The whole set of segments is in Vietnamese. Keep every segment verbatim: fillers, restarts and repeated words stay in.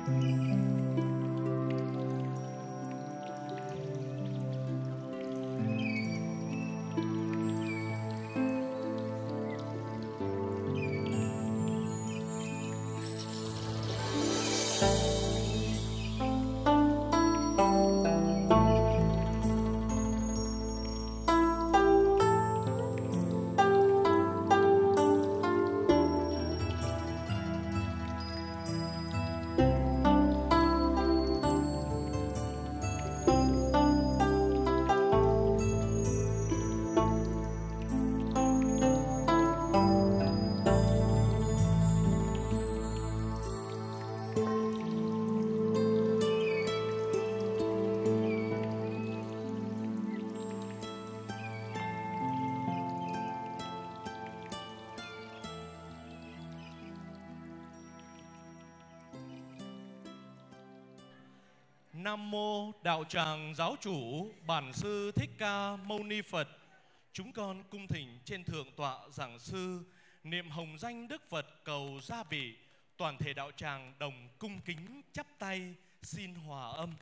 Nam mô Đạo Tràng Giáo Chủ Bản Sư Thích Ca Mâu Ni Phật. Chúng con cung thỉnh trên thượng tọa giảng sư niệm hồng danh Đức Phật cầu gia bị. Toàn thể đạo tràng đồng cung kính chắp tay xin hòa âm.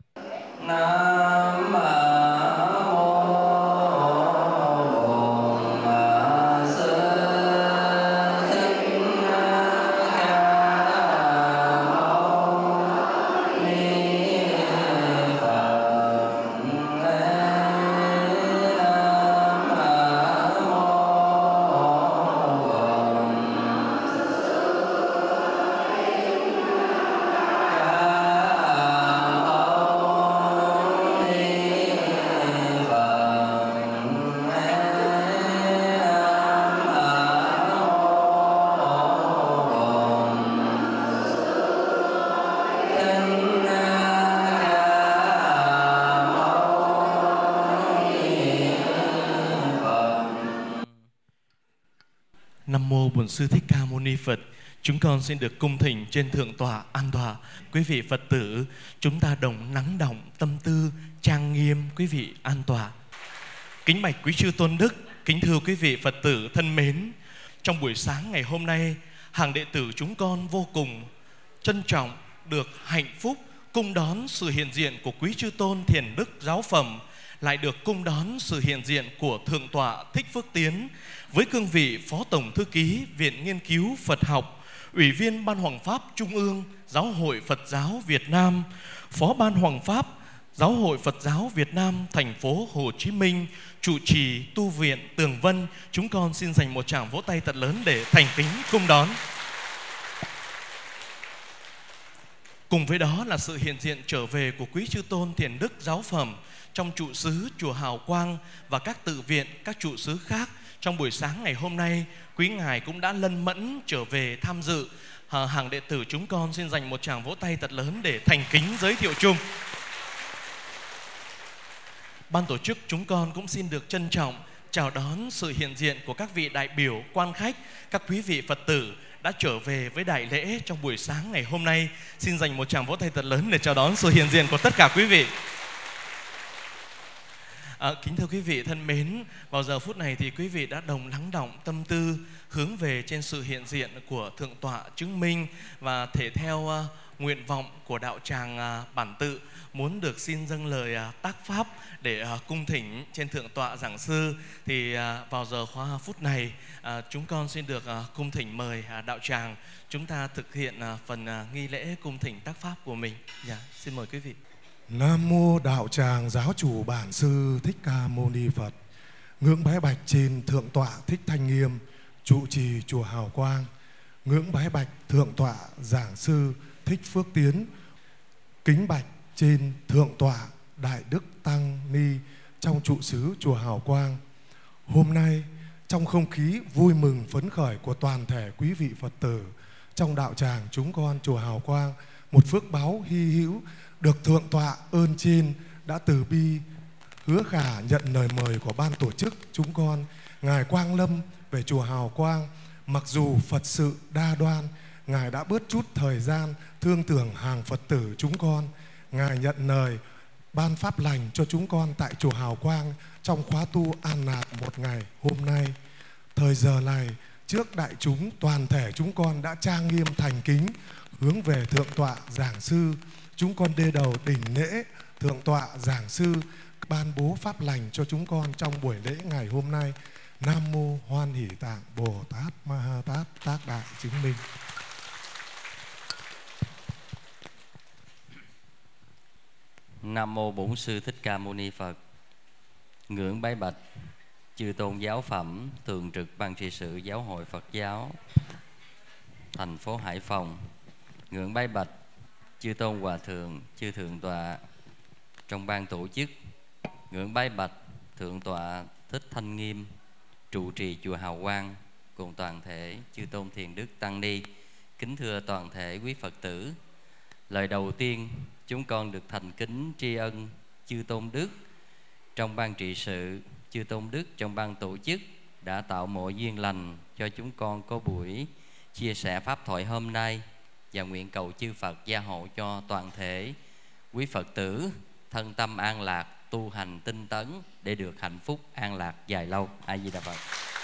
Nam mô Bổn Sư Thích Ca Mâu Ni Phật. Chúng con xin được cung thỉnh trên thượng tọa an tọa. Quý vị Phật tử, chúng ta đồng lắng động tâm tư trang nghiêm. Quý vị an tọa. Kính bạch quý chư tôn đức, kính thưa quý vị Phật tử thân mến, trong buổi sáng ngày hôm nay, hàng đệ tử chúng con vô cùng trân trọng được hạnh phúc cung đón sự hiện diện của quý chư tôn Thiền Đức Giáo Phẩm, lại được cung đón sự hiện diện của Thượng tọa Thích Phước Tiến với cương vị Phó Tổng Thư ký Viện Nghiên cứu Phật học, Ủy viên Ban Hoằng Pháp Trung ương Giáo hội Phật giáo Việt Nam, Phó Ban Hoằng Pháp Giáo hội Phật giáo Việt Nam thành phố Hồ Chí Minh, trụ trì tu viện Tường Vân. Chúng con xin dành một tràng vỗ tay thật lớn để thành kính cung đón. Cùng với đó là sự hiện diện trở về của quý chư tôn Thiền Đức Giáo Phẩm trong trụ xứ chùa Hào Quang và các tự viện, các trụ xứ khác. Trong buổi sáng ngày hôm nay, quý ngài cũng đã lân mẫn trở về tham dự. À, hàng đệ tử chúng con xin dành một tràng vỗ tay thật lớn để thành kính giới thiệu chung. Ban tổ chức chúng con cũng xin được trân trọng chào đón sự hiện diện của các vị đại biểu, quan khách, các quý vị Phật tử đã trở về với đại lễ trong buổi sáng ngày hôm nay. Xin dành một tràng vỗ tay thật lớn để chào đón sự hiện diện của tất cả quý vị. À, kính thưa quý vị thân mến, vào giờ phút này thì quý vị đã đồng lắng động tâm tư hướng về trên sự hiện diện của Thượng tọa chứng minh, và thể theo uh, nguyện vọng của đạo tràng uh, bản tự muốn được xin dâng lời uh, tác pháp để uh, cung thỉnh trên Thượng tọa giảng sư. Thì uh, vào giờ khóa phút này uh, chúng con xin được uh, cung thỉnh mời uh, đạo tràng chúng ta thực hiện uh, phần uh, nghi lễ cung thỉnh tác pháp của mình. Yeah, xin mời quý vị. Nam mô Đạo Tràng Giáo Chủ Bản Sư Thích Ca Mâu Ni Phật. Ngưỡng bái bạch trên Thượng tọa Thích Thanh Nghiêm, trụ trì chùa Hào Quang. Ngưỡng bái bạch Thượng tọa Giảng sư Thích Phước Tiến. Kính bạch trên Thượng tọa Đại Đức Tăng Ni trong trụ xứ chùa Hào Quang. Hôm nay, trong không khí vui mừng phấn khởi của toàn thể quý vị Phật tử trong đạo tràng chúng con chùa Hào Quang, một phước báu hy hữu được Thượng tọa ơn trên đã từ bi hứa khả nhận lời mời của ban tổ chức chúng con. Ngài Quang Lâm về chùa Hào Quang, mặc dù Phật sự đa đoan, Ngài đã bớt chút thời gian thương tưởng hàng Phật tử chúng con. Ngài nhận lời ban pháp lành cho chúng con tại chùa Hào Quang trong khóa tu an lạc một ngày hôm nay. Thời giờ này, trước đại chúng toàn thể chúng con đã trang nghiêm thành kính hướng về Thượng tọa giảng sư. Chúng con đê đầu đỉnh lễ Thượng tọa giảng sư ban bố pháp lành cho chúng con trong buổi lễ ngày hôm nay. Nam mô Hoan Hỷ Tạng Bồ Tát Ma Ha Tát Tác Đại Chứng Minh. Nam mô Bổn Sư Thích Ca Mâu Ni Phật. Ngưỡng bái bạch chư tôn giáo phẩm thường trực ban trị sự Giáo hội Phật giáo thành phố Hải Phòng. Ngưỡng bái bạch chư tôn hòa thượng, chư thượng tọa trong ban tổ chức. Ngưỡng bái bạch thượng tọa Thích Thanh Nghiêm, trụ trì chùa Hào Quang, cùng toàn thể chư tôn thiền đức tăng ni. Kính thưa toàn thể quý Phật tử, lời đầu tiên chúng con được thành kính tri ân chư tôn đức trong ban trị sự, chư tôn đức trong ban tổ chức đã tạo mọi duyên lành cho chúng con có buổi chia sẻ pháp thoại hôm nay, và nguyện cầu chư Phật gia hộ cho toàn thể quý Phật tử thân tâm an lạc, tu hành tinh tấn để được hạnh phúc an lạc dài lâu. A Di Đà Phật.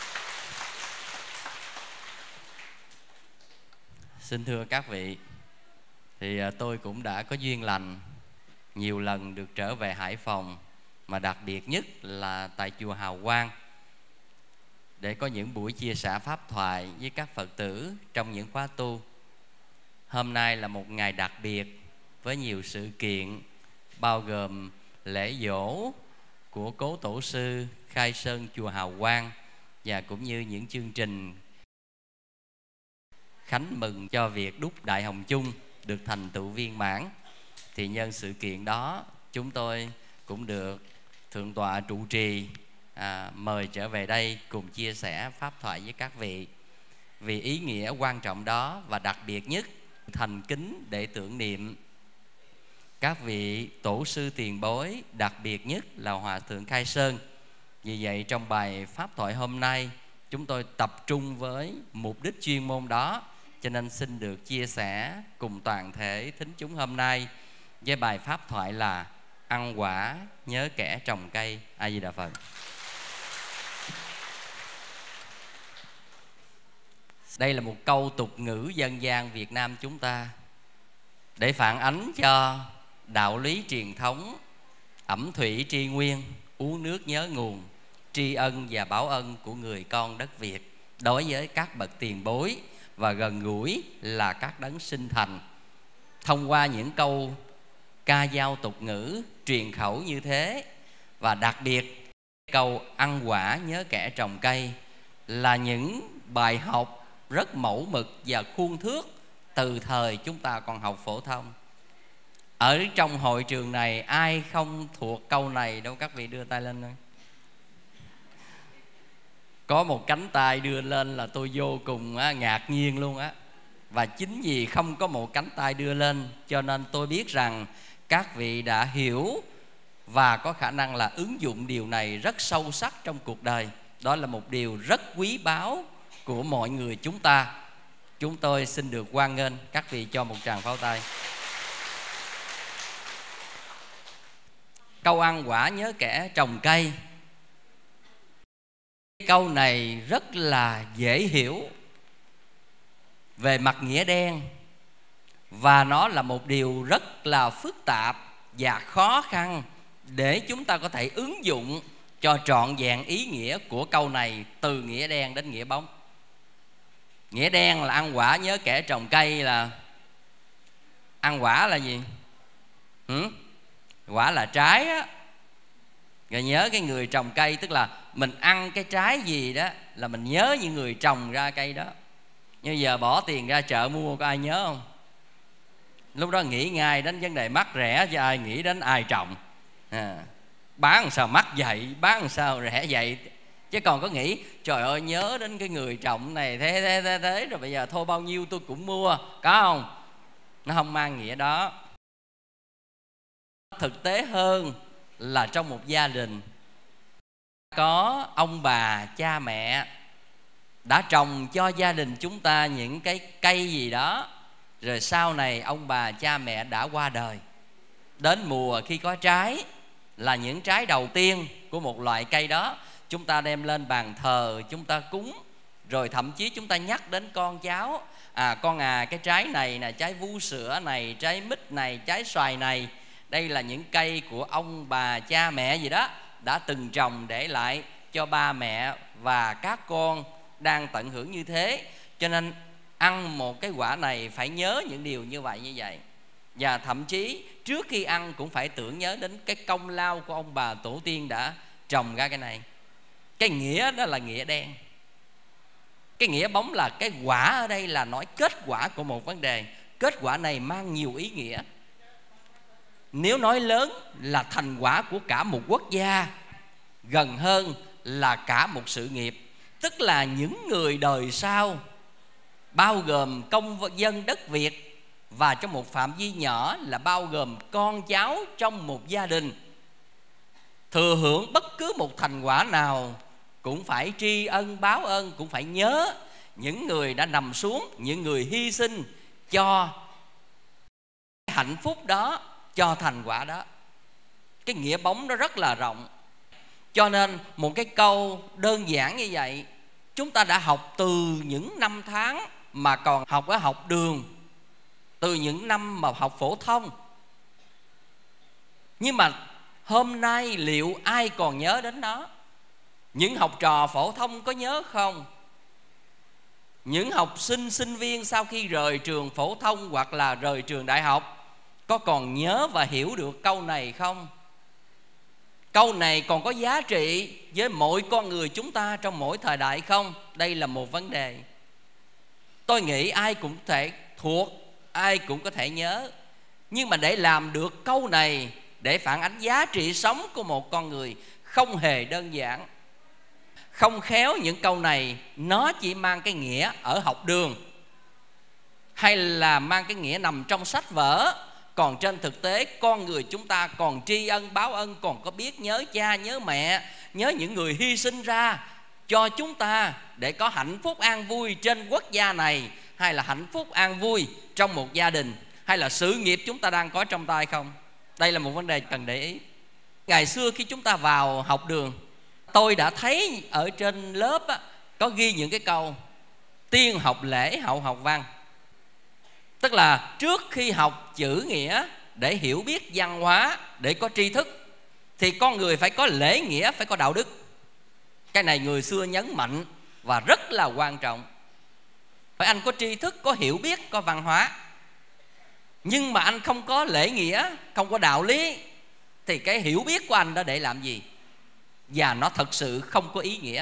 Xin thưa các vị, thì tôi cũng đã có duyên lành nhiều lần được trở về Hải Phòng, mà đặc biệt nhất là tại chùa Hào Quang, để có những buổi chia sẻ pháp thoại với các Phật tử trong những khóa tu. Hôm nay là một ngày đặc biệt với nhiều sự kiện, bao gồm lễ dỗ của cố tổ sư khai sơn chùa Hào Quang, và cũng như những chương trình khánh mừng cho việc đúc Đại Hồng Chung được thành tựu viên mãn. Thì nhân sự kiện đó, chúng tôi cũng được thượng tọa trụ trì à, mời trở về đây cùng chia sẻ pháp thoại với các vị. Vì ý nghĩa quan trọng đó, và đặc biệt nhất thành kính để tưởng niệm các vị tổ sư tiền bối, đặc biệt nhất là Hòa thượng Khai Sơn. Vì vậy trong bài pháp thoại hôm nay, chúng tôi tập trung với mục đích chuyên môn đó, cho nên xin được chia sẻ cùng toàn thể thính chúng hôm nay với bài pháp thoại là ăn quả nhớ kẻ trồng cây. A Di Đà Phật. Đây là một câu tục ngữ dân gian Việt Nam chúng ta, để phản ánh cho đạo lý truyền thống ẩm thủy tri nguyên, uống nước nhớ nguồn, tri ân và báo ân của người con đất Việt đối với các bậc tiền bối, và gần gũi là các đấng sinh thành. Thông qua những câu ca dao tục ngữ truyền khẩu như thế, và đặc biệt câu ăn quả nhớ kẻ trồng cây, là những bài học rất mẫu mực và khuôn thước từ thời chúng ta còn học phổ thông. Ở trong hội trường này ai không thuộc câu này đâu? Các vị đưa tay lên thôi. Có một cánh tay đưa lên là tôi vô cùng á, ngạc nhiên luôn á. Và chính vì không có một cánh tay đưa lên, cho nên tôi biết rằng các vị đã hiểu và có khả năng là ứng dụng điều này rất sâu sắc trong cuộc đời. Đó là một điều rất quý báu của mọi người chúng ta. Chúng tôi xin được hoan nghênh các vị cho một tràng pháo tay. Câu ăn quả nhớ kẻ trồng cây, câu này rất là dễ hiểu về mặt nghĩa đen, và nó là một điều rất là phức tạp và khó khăn để chúng ta có thể ứng dụng cho trọn vẹn ý nghĩa của câu này, từ nghĩa đen đến nghĩa bóng. Nghĩa đen là ăn quả nhớ kẻ trồng cây, là ăn quả là gì? Ừ? Quả là trái á. Rồi nhớ cái người trồng cây, tức là mình ăn cái trái gì đó là mình nhớ những người trồng ra cây đó. Như giờ bỏ tiền ra chợ mua, có ai nhớ không? Lúc đó nghĩ ngay đến vấn đề mắc rẻ, chứ ai nghĩ đến ai trồng. à, Bán làm sao mắc vậy, bán làm sao rẻ vậy. Chứ còn có nghĩ trời ơi nhớ đến cái người trồng này thế thế thế thế, rồi bây giờ thôi bao nhiêu tôi cũng mua, có không? Nó không mang nghĩa đó. Thực tế hơn là trong một gia đình có ông bà cha mẹ đã trồng cho gia đình chúng ta những cái cây gì đó, rồi sau này ông bà cha mẹ đã qua đời. Đến mùa khi có trái là những trái đầu tiên của một loại cây đó, chúng ta đem lên bàn thờ, chúng ta cúng Rồi thậm chí chúng ta nhắc đến con cháu, à con à cái trái này nè, trái vú sữa này, trái mít này, trái xoài này, đây là những cây của ông bà cha mẹ gì đó đã từng trồng để lại cho ba mẹ và các con đang tận hưởng như thế. Cho nên ăn một cái quả này phải nhớ những điều như vậy như vậy. Và thậm chí trước khi ăn cũng phải tưởng nhớ đến cái công lao của ông bà tổ tiên đã trồng ra cái này. Cái nghĩa đó là nghĩa đen. Cái nghĩa bóng là cái quả ở đây là nói kết quả của một vấn đề. Kết quả này mang nhiều ý nghĩa. Nếu nói lớn là thành quả của cả một quốc gia, gần hơn là cả một sự nghiệp. Tức là những người đời sau, bao gồm công dân đất Việt, và trong một phạm vi nhỏ là bao gồm con cháu trong một gia đình, thừa hưởng bất cứ một thành quả nào cũng phải tri ân báo ơn, cũng phải nhớ những người đã nằm xuống, những người hy sinh cho hạnh phúc đó, cho thành quả đó. Cái nghĩa bóng nó rất là rộng. Cho nên một cái câu đơn giản như vậy chúng ta đã học từ những năm tháng mà còn học ở học đường, từ những năm mà học phổ thông. Nhưng mà hôm nay liệu ai còn nhớ đến nó? Những học trò phổ thông có nhớ không? Những học sinh, sinh viên sau khi rời trường phổ thông hoặc là rời trường đại học có còn nhớ và hiểu được câu này không? Câu này còn có giá trị với mỗi con người chúng ta trong mỗi thời đại không? Đây là một vấn đề. Tôi nghĩ ai cũng có thể thuộc, ai cũng có thể nhớ. Nhưng mà để làm được câu này, để phản ánh giá trị sống của một con người, không hề đơn giản. Không khéo những câu này nó chỉ mang cái nghĩa ở học đường, hay là mang cái nghĩa nằm trong sách vở. Còn trên thực tế con người chúng ta còn tri ân báo ân, còn có biết nhớ cha, nhớ mẹ, nhớ những người hy sinh ra cho chúng ta để có hạnh phúc an vui trên quốc gia này, hay là hạnh phúc an vui trong một gia đình, hay là sự nghiệp chúng ta đang có trong tay không? Đây là một vấn đề cần để ý. Ngày xưa khi chúng ta vào học đường, tôi đã thấy ở trên lớp á, có ghi những cái câu tiên học lễ hậu học văn. Tức là trước khi học chữ nghĩa để hiểu biết văn hóa, để có tri thức, thì con người phải có lễ nghĩa, phải có đạo đức. Cái này người xưa nhấn mạnh và rất là quan trọng. Phải anh có tri thức, có hiểu biết, có văn hóa, nhưng mà anh không có lễ nghĩa, không có đạo lý, thì cái hiểu biết của anh đó để làm gì? Và nó thật sự không có ý nghĩa.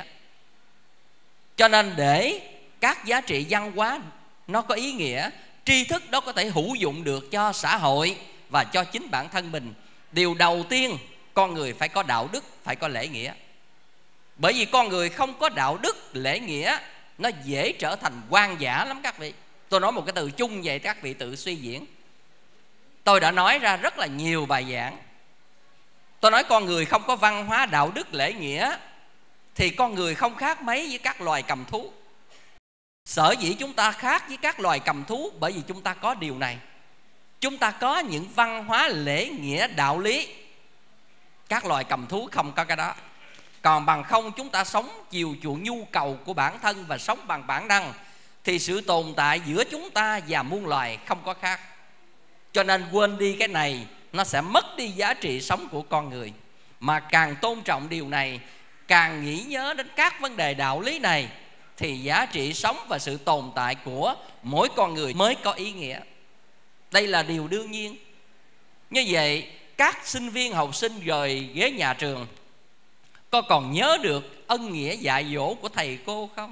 Cho nên để các giá trị văn hóa nó có ý nghĩa, tri thức đó có thể hữu dụng được cho xã hội và cho chính bản thân mình, điều đầu tiên con người phải có đạo đức, phải có lễ nghĩa. Bởi vì con người không có đạo đức, lễ nghĩa, nó dễ trở thành hoang dã lắm các vị. Tôi nói một cái từ chung vậy, các vị tự suy diễn. Tôi đã nói ra rất là nhiều bài giảng. Tôi nói con người không có văn hóa, đạo đức, lễ nghĩa thì con người không khác mấy với các loài cầm thú. Sở dĩ chúng ta khác với các loài cầm thú bởi vì chúng ta có điều này. Chúng ta có những văn hóa, lễ nghĩa, đạo lý. Các loài cầm thú không có cái đó. Còn bằng không chúng ta sống chiều chuộng nhu cầu của bản thân và sống bằng bản năng, thì sự tồn tại giữa chúng ta và muôn loài không có khác. Cho nên quên đi cái này, nó sẽ mất đi giá trị sống của con người. Mà càng tôn trọng điều này, càng nghĩ nhớ đến các vấn đề đạo lý này, thì giá trị sống và sự tồn tại của mỗi con người mới có ý nghĩa. Đây là điều đương nhiên. Như vậy các sinh viên học sinh rời ghế nhà trường có còn nhớ được ân nghĩa dạy dỗ của thầy cô không?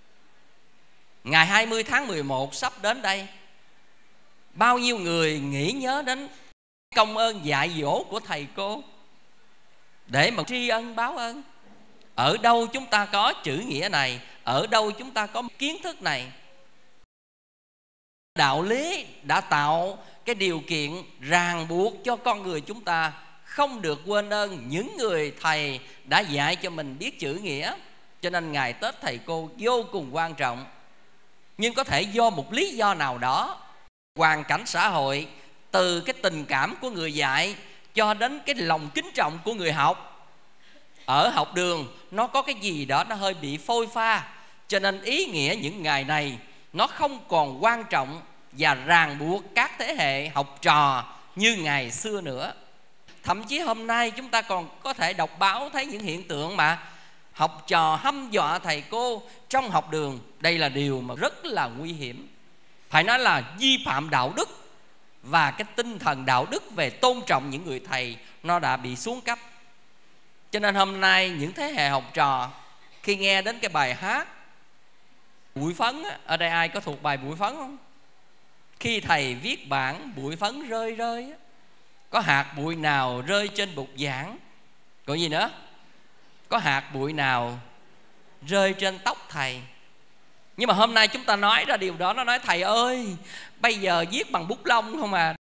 Ngày hai mươi tháng mười một sắp đến đây, bao nhiêu người nghĩ nhớ đến công ơn dạy dỗ của thầy cô để mà tri ân báo ơn? Ở đâu chúng ta có chữ nghĩa này? Ở đâu chúng ta có kiến thức này? Đạo lý đã tạo cái điều kiện ràng buộc cho con người chúng ta không được quên ơn những người thầy đã dạy cho mình biết chữ nghĩa. Cho nên ngày Tết thầy cô vô cùng quan trọng. Nhưng có thể do một lý do nào đó, hoàn cảnh xã hội, từ cái tình cảm của người dạy cho đến cái lòng kính trọng của người học, ở học đường nó có cái gì đó nó hơi bị phôi pha, Cho nên ý nghĩa những ngày này nó không còn quan trọng và ràng buộc các thế hệ học trò như ngày xưa nữa. Thậm chí hôm nay chúng ta còn có thể đọc báo thấy những hiện tượng mà học trò hăm dọa thầy cô trong học đường. Đây là điều mà rất là nguy hiểm, phải nói là vi phạm đạo đức, và cái tinh thần đạo đức về tôn trọng những người thầy nó đã bị xuống cấp. Cho nên hôm nay những thế hệ học trò khi nghe đến cái bài hát Bụi Phấn á, ở đây ai có thuộc bài Bụi Phấn không? Khi thầy viết bản bụi phấn rơi rơi á, có hạt bụi nào rơi trên bục giảng? Còn gì nữa? Có hạt bụi nào rơi trên tóc thầy? Nhưng mà hôm nay chúng ta nói ra điều đó, nó nói thầy ơi, bây giờ viết bằng bút lông không à,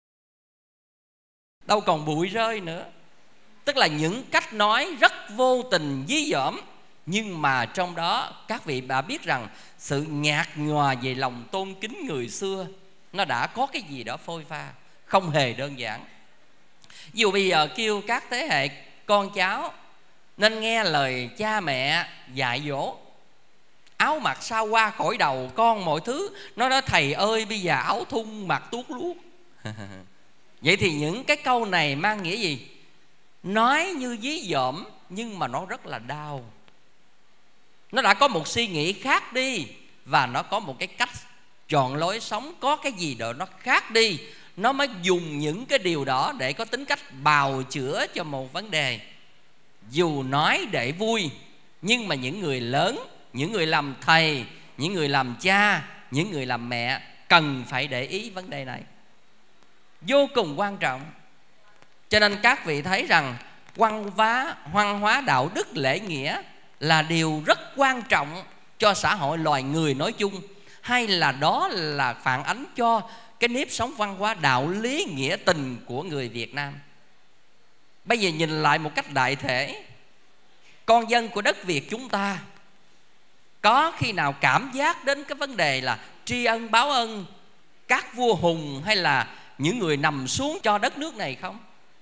đâu còn bụi rơi nữa. Tức là những cách nói rất vô tình dí dỏm, nhưng mà trong đó các vị đã biết rằng sự nhạt nhòa về lòng tôn kính người xưa nó đã có cái gì đó phôi pha, không hề đơn giản. Dù bây giờ kêu các thế hệ con cháu nên nghe lời cha mẹ dạy dỗ, áo mặc sao qua khỏi đầu con mọi thứ. Nó nói thầy ơi bây giờ áo thun mặc tuốt luốt. Vậy thì những cái câu này mang nghĩa gì? Nói như dí dỏm nhưng mà nó rất là đau. Nó đã có một suy nghĩ khác đi, và nó có một cái cách chọn lối sống, có cái gì đó nó khác đi, nó mới dùng những cái điều đó để có tính cách bào chữa cho một vấn đề. Dù nói để vui, nhưng mà những người lớn, những người làm thầy, những người làm cha, những người làm mẹ cần phải để ý vấn đề này, vô cùng quan trọng. Cho nên các vị thấy rằng văn hóa, văn hóa đạo đức lễ nghĩa là điều rất quan trọng cho xã hội loài người nói chung, hay là đó là phản ánh cho cái nếp sống văn hóa đạo lý nghĩa tình của người Việt Nam. Bây giờ nhìn lại một cách đại thể, con dân của đất Việt chúng ta có khi nào cảm giác đến cái vấn đề là tri ân báo ân các vua hùng hay là những người nằm xuống cho đất nước này không?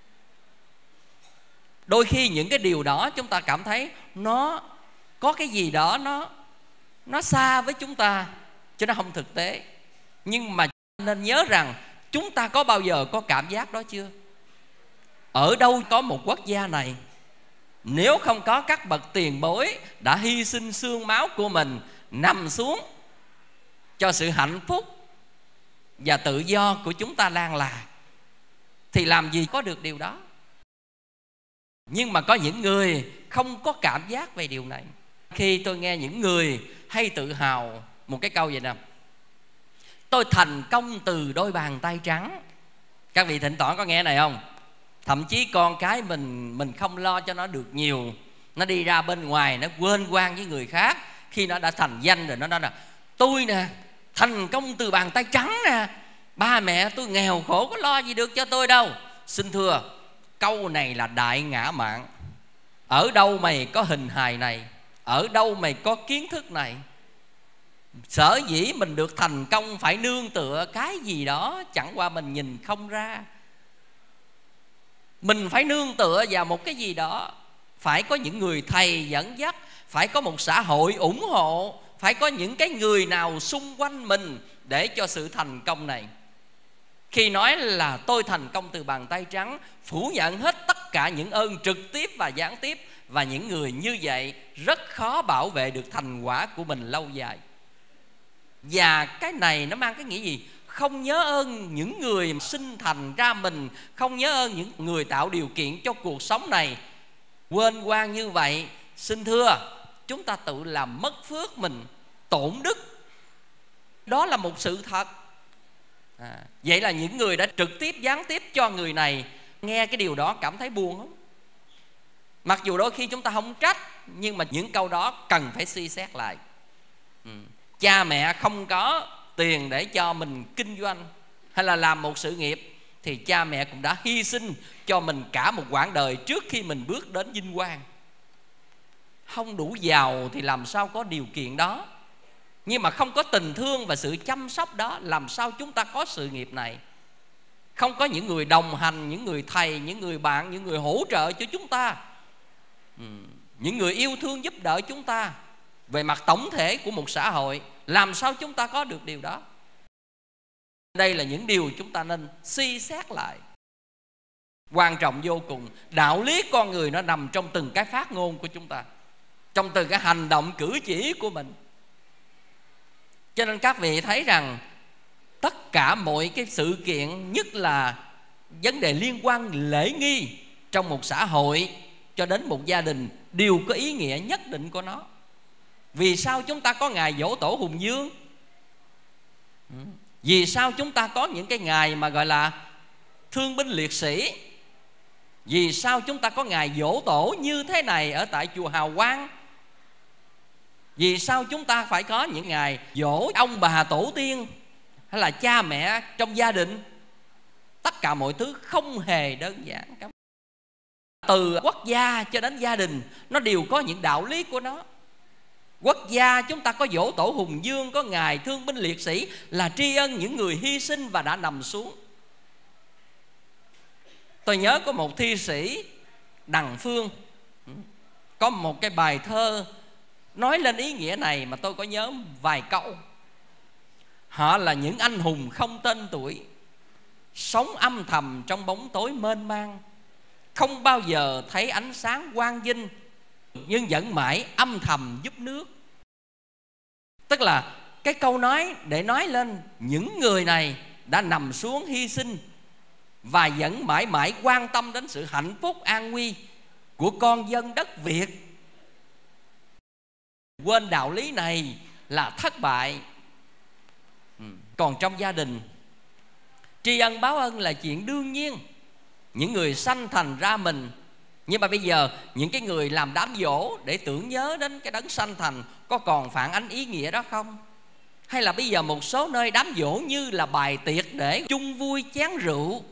Đôi khi những cái điều đó chúng ta cảm thấy nó có cái gì đó nó nó xa với chúng ta, chứ nó không thực tế. Nhưng mà nên nhớ rằng chúng ta có bao giờ có cảm giác đó chưa? Ở đâu có một quốc gia này, nếu không có các bậc tiền bối đã hy sinh xương máu của mình nằm xuống cho sự hạnh phúc và tự do của chúng ta lan là, thì làm gì có được điều đó. Nhưng mà có những người không có cảm giác về điều này. Khi tôi nghe những người hay tự hào một cái câu vậy nè: tôi thành công từ đôi bàn tay trắng. Các vị thỉnh thoảng có nghe này không? Thậm chí con cái mình Mình không lo cho nó được nhiều, nó đi ra bên ngoài nó quên quan với người khác. Khi nó đã thành danh rồi nó nói là tôi nè thành công từ bàn tay trắng nè, ba mẹ tôi nghèo khổ có lo gì được cho tôi đâu. Xin thưa, câu này là đại ngã mạn. Ở đâu mày có hình hài này? Ở đâu mày có kiến thức này? Sở dĩ mình được thành công phải nương tựa cái gì đó chẳng qua mình nhìn không ra. Mình phải nương tựa vào một cái gì đó, phải có những người thầy dẫn dắt, phải có một xã hội ủng hộ, phải có những cái người nào xung quanh mình để cho sự thành công này. Khi nói là tôi thành công từ bàn tay trắng, phủ nhận hết tất cả những ơn trực tiếp và gián tiếp. Và những người như vậy rất khó bảo vệ được thành quả của mình lâu dài. Và cái này nó mang cái nghĩa gì? Không nhớ ơn những người sinh thành ra mình, không nhớ ơn những người tạo điều kiện cho cuộc sống này. Quên quan như vậy, xin thưa, chúng ta tự làm mất phước mình, tổn đức. Đó là một sự thật. à, Vậy là những người đã trực tiếp gián tiếp cho người này nghe cái điều đó cảm thấy buồn không? Mặc dù đôi khi chúng ta không trách, nhưng mà những câu đó cần phải suy xét lại. ừ. Cha mẹ không có tiền để cho mình kinh doanh hay là làm một sự nghiệp, thì cha mẹ cũng đã hy sinh cho mình cả một quãng đời trước khi mình bước đến vinh quang. Không đủ giàu thì làm sao có điều kiện đó. Nhưng mà không có tình thương và sự chăm sóc đó, làm sao chúng ta có sự nghiệp này? Không có những người đồng hành, những người thầy, những người bạn, những người hỗ trợ cho chúng ta, ừ. những người yêu thương giúp đỡ chúng ta, về mặt tổng thể của một xã hội. Làm sao chúng ta có được điều đó? Đây là những điều chúng ta nên suy xét lại. Quan trọng vô cùng. Đạo lý con người nó nằm trong từng cái phát ngôn của chúng ta, trong từng cái hành động cử chỉ của mình. Cho nên các vị thấy rằng tất cả mọi cái sự kiện, nhất là vấn đề liên quan lễ nghi trong một xã hội cho đến một gia đình, đều có ý nghĩa nhất định của nó. Vì sao chúng ta có ngày giỗ tổ Hùng Vương? Vì sao chúng ta có những cái ngày mà gọi là thương binh liệt sĩ? Vì sao chúng ta có ngày giỗ tổ như thế này ở tại chùa Hào Quang? Vì sao chúng ta phải có những ngày giỗ ông bà tổ tiên hay là cha mẹ trong gia đình? Tất cả mọi thứ không hề đơn giản. Từ quốc gia cho đến gia đình, nó đều có những đạo lý của nó. Quốc gia chúng ta có giỗ tổ Hùng Vương, có ngày thương binh liệt sĩ, là tri ân những người hy sinh và đã nằm xuống. Tôi nhớ có một thi sĩ Đằng Phương có một cái bài thơ nói lên ý nghĩa này mà tôi có nhớ vài câu. Họ là những anh hùng không tên tuổi, sống âm thầm trong bóng tối mênh mang, không bao giờ thấy ánh sáng quang vinh, nhưng vẫn mãi âm thầm giúp nước. Tức là cái câu nói để nói lên những người này đã nằm xuống hy sinh và vẫn mãi mãi quan tâm đến sự hạnh phúc an nguy của con dân đất Việt. Quên đạo lý này là thất bại. Còn trong gia đình, tri ân báo ân là chuyện đương nhiên. Những người sanh thành ra mình. Nhưng mà bây giờ những cái người làm đám giỗ để tưởng nhớ đến cái đấng sanh thành có còn phản ánh ý nghĩa đó không? Hay là bây giờ một số nơi đám giỗ như là bài tiệc để chung vui chén rượu?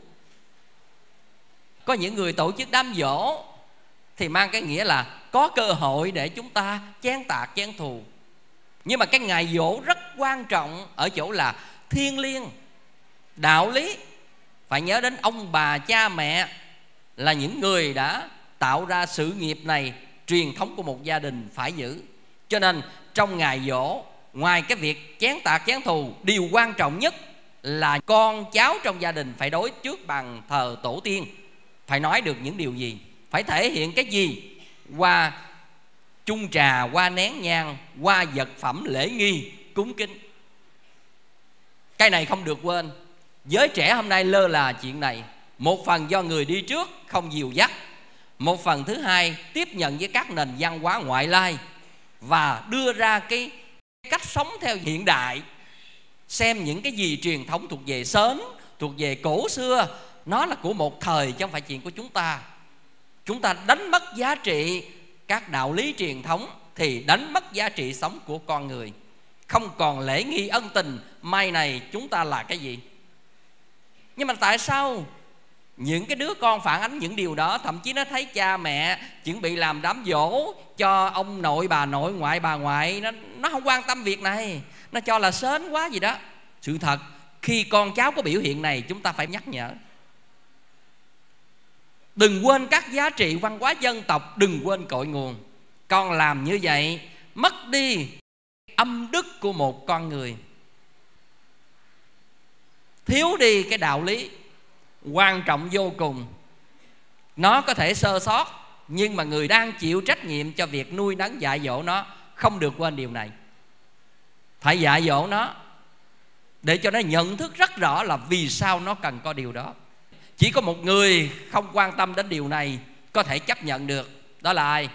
Có những người tổ chức đám giỗ thì mang cái nghĩa là có cơ hội để chúng ta chén tạc chén thù. Nhưng mà cái ngày giỗ rất quan trọng ở chỗ là thiêng liêng, đạo lý. Phải nhớ đến ông bà cha mẹ là những người đã tạo ra sự nghiệp này, truyền thống của một gia đình phải giữ. Cho nên trong ngày giỗ, ngoài cái việc chén tạc chén thù, điều quan trọng nhất là con cháu trong gia đình phải đối trước bàn thờ tổ tiên. Phải nói được những điều gì, phải thể hiện cái gì qua chung trà, qua nén nhang, qua vật phẩm lễ nghi cúng kính. Cái này không được quên. Giới trẻ hôm nay lơ là chuyện này. Một phần do người đi trước không dìu dắt, một phần thứ hai tiếp nhận với các nền văn hóa ngoại lai và đưa ra cái cách sống theo hiện đại. Xem những cái gì truyền thống thuộc về sến, thuộc về cổ xưa, nó là của một thời chứ không phải chuyện của chúng ta. Chúng ta đánh mất giá trị các đạo lý truyền thống thì đánh mất giá trị sống của con người. Không còn lễ nghi ân tình, mai này chúng ta là cái gì? Nhưng mà tại sao những cái đứa con phản ánh những điều đó? Thậm chí nó thấy cha mẹ chuẩn bị làm đám giỗ cho ông nội, bà nội, ngoại, bà ngoại, Nó, nó không quan tâm việc này, nó cho là sến quá gì đó. Sự thật, khi con cháu có biểu hiện này, chúng ta phải nhắc nhở. Đừng quên các giá trị văn hóa dân tộc, đừng quên cội nguồn. Con làm như vậy mất đi âm đức của một con người, thiếu đi cái đạo lý quan trọng vô cùng. Nó có thể sơ sót, nhưng mà người đang chịu trách nhiệm cho việc nuôi nấng dạy dỗ nó không được quên điều này. Phải dạy dỗ nó để cho nó nhận thức rất rõ là vì sao nó cần có điều đó. Chỉ có một người không quan tâm đến điều này có thể chấp nhận được. Đó là ai?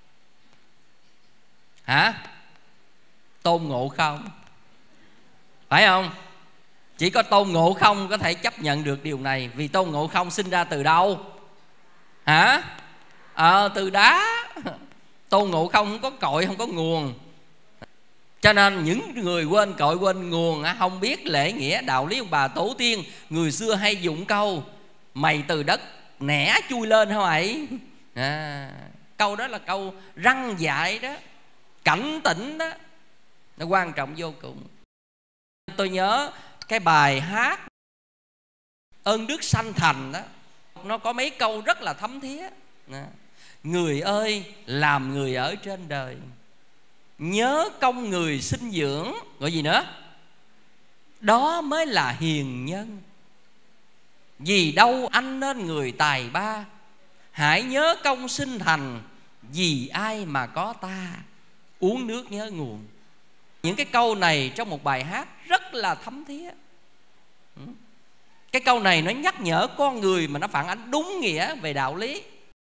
Hả? Tôn Ngộ Không, phải không? Chỉ có Tôn Ngộ Không có thể chấp nhận được điều này. Vì Tôn Ngộ Không sinh ra từ đâu? Hả? Ờ, từ đá. Tôn Ngộ Không không có cội, không có nguồn. Cho nên những người quên cội quên nguồn, không biết lễ nghĩa đạo lý ông bà tổ tiên, người xưa hay dụng câu mày từ đất nẻ chui lên hả mày? À, câu đó là câu răn dạy đó, cảnh tỉnh đó, nó quan trọng vô cùng. Tôi nhớ cái bài hát Ơn Đức Sanh Thành đó, nó có mấy câu rất là thấm thía. Người ơi làm người ở trên đời, nhớ công người sinh dưỡng, gọi gì nữa? Đó mới là hiền nhân. Vì đâu anh nên người tài ba, hãy nhớ công sinh thành, vì ai mà có ta, uống nước nhớ nguồn. Những cái câu này trong một bài hát rất là thấm thía. Cái câu này nó nhắc nhở con người mà nó phản ánh đúng nghĩa về đạo lý.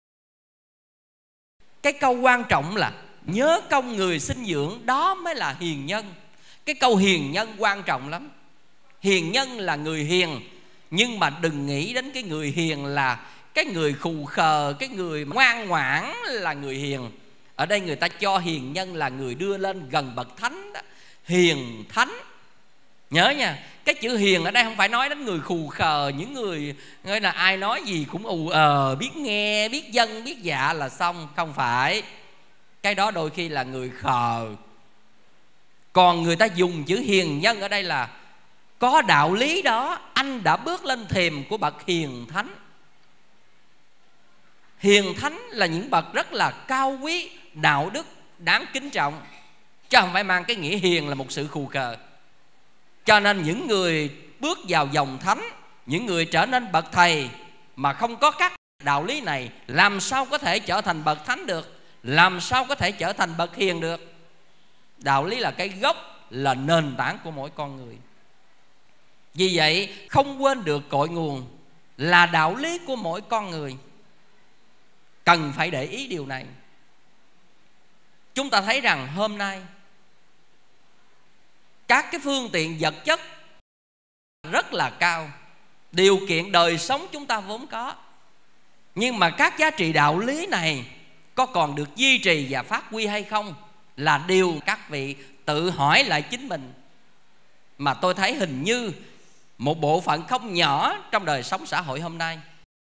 Cái câu quan trọng là nhớ công người sinh dưỡng, đó mới là hiền nhân. Cái câu hiền nhân quan trọng lắm. Hiền nhân là người hiền, nhưng mà đừng nghĩ đến cái người hiền là cái người khù khờ, cái người ngoan ngoãn là người hiền. Ở đây người ta cho hiền nhân là người đưa lên gần bậc thánh đó. Hiền thánh. Nhớ nha, cái chữ hiền ở đây không phải nói đến người khù khờ, những người gọi là ai nói gì cũng ù ờ, biết nghe, biết dân, biết dạ là xong. Không phải. Cái đó đôi khi là người khờ. Còn người ta dùng chữ hiền nhân ở đây là có đạo lý đó, anh đã bước lên thềm của bậc hiền thánh. Hiền thánh là những bậc rất là cao quý, đạo đức, đáng kính trọng, chứ không phải mang cái nghĩa hiền là một sự khù khờ. Cho nên những người bước vào dòng thánh, những người trở nên bậc thầy mà không có các đạo lý này, làm sao có thể trở thành bậc thánh được? Làm sao có thể trở thành bậc hiền được? Đạo lý là cái gốc, là nền tảng của mỗi con người. Vì vậy không quên được cội nguồn là đạo lý của mỗi con người. Cần phải để ý điều này. Chúng ta thấy rằng hôm nay các cái phương tiện vật chất rất là cao, điều kiện đời sống chúng ta vốn có, nhưng mà các giá trị đạo lý này có còn được duy trì và phát huy hay không là điều các vị tự hỏi lại chính mình. Mà tôi thấy hình như một bộ phận không nhỏ trong đời sống xã hội hôm nay,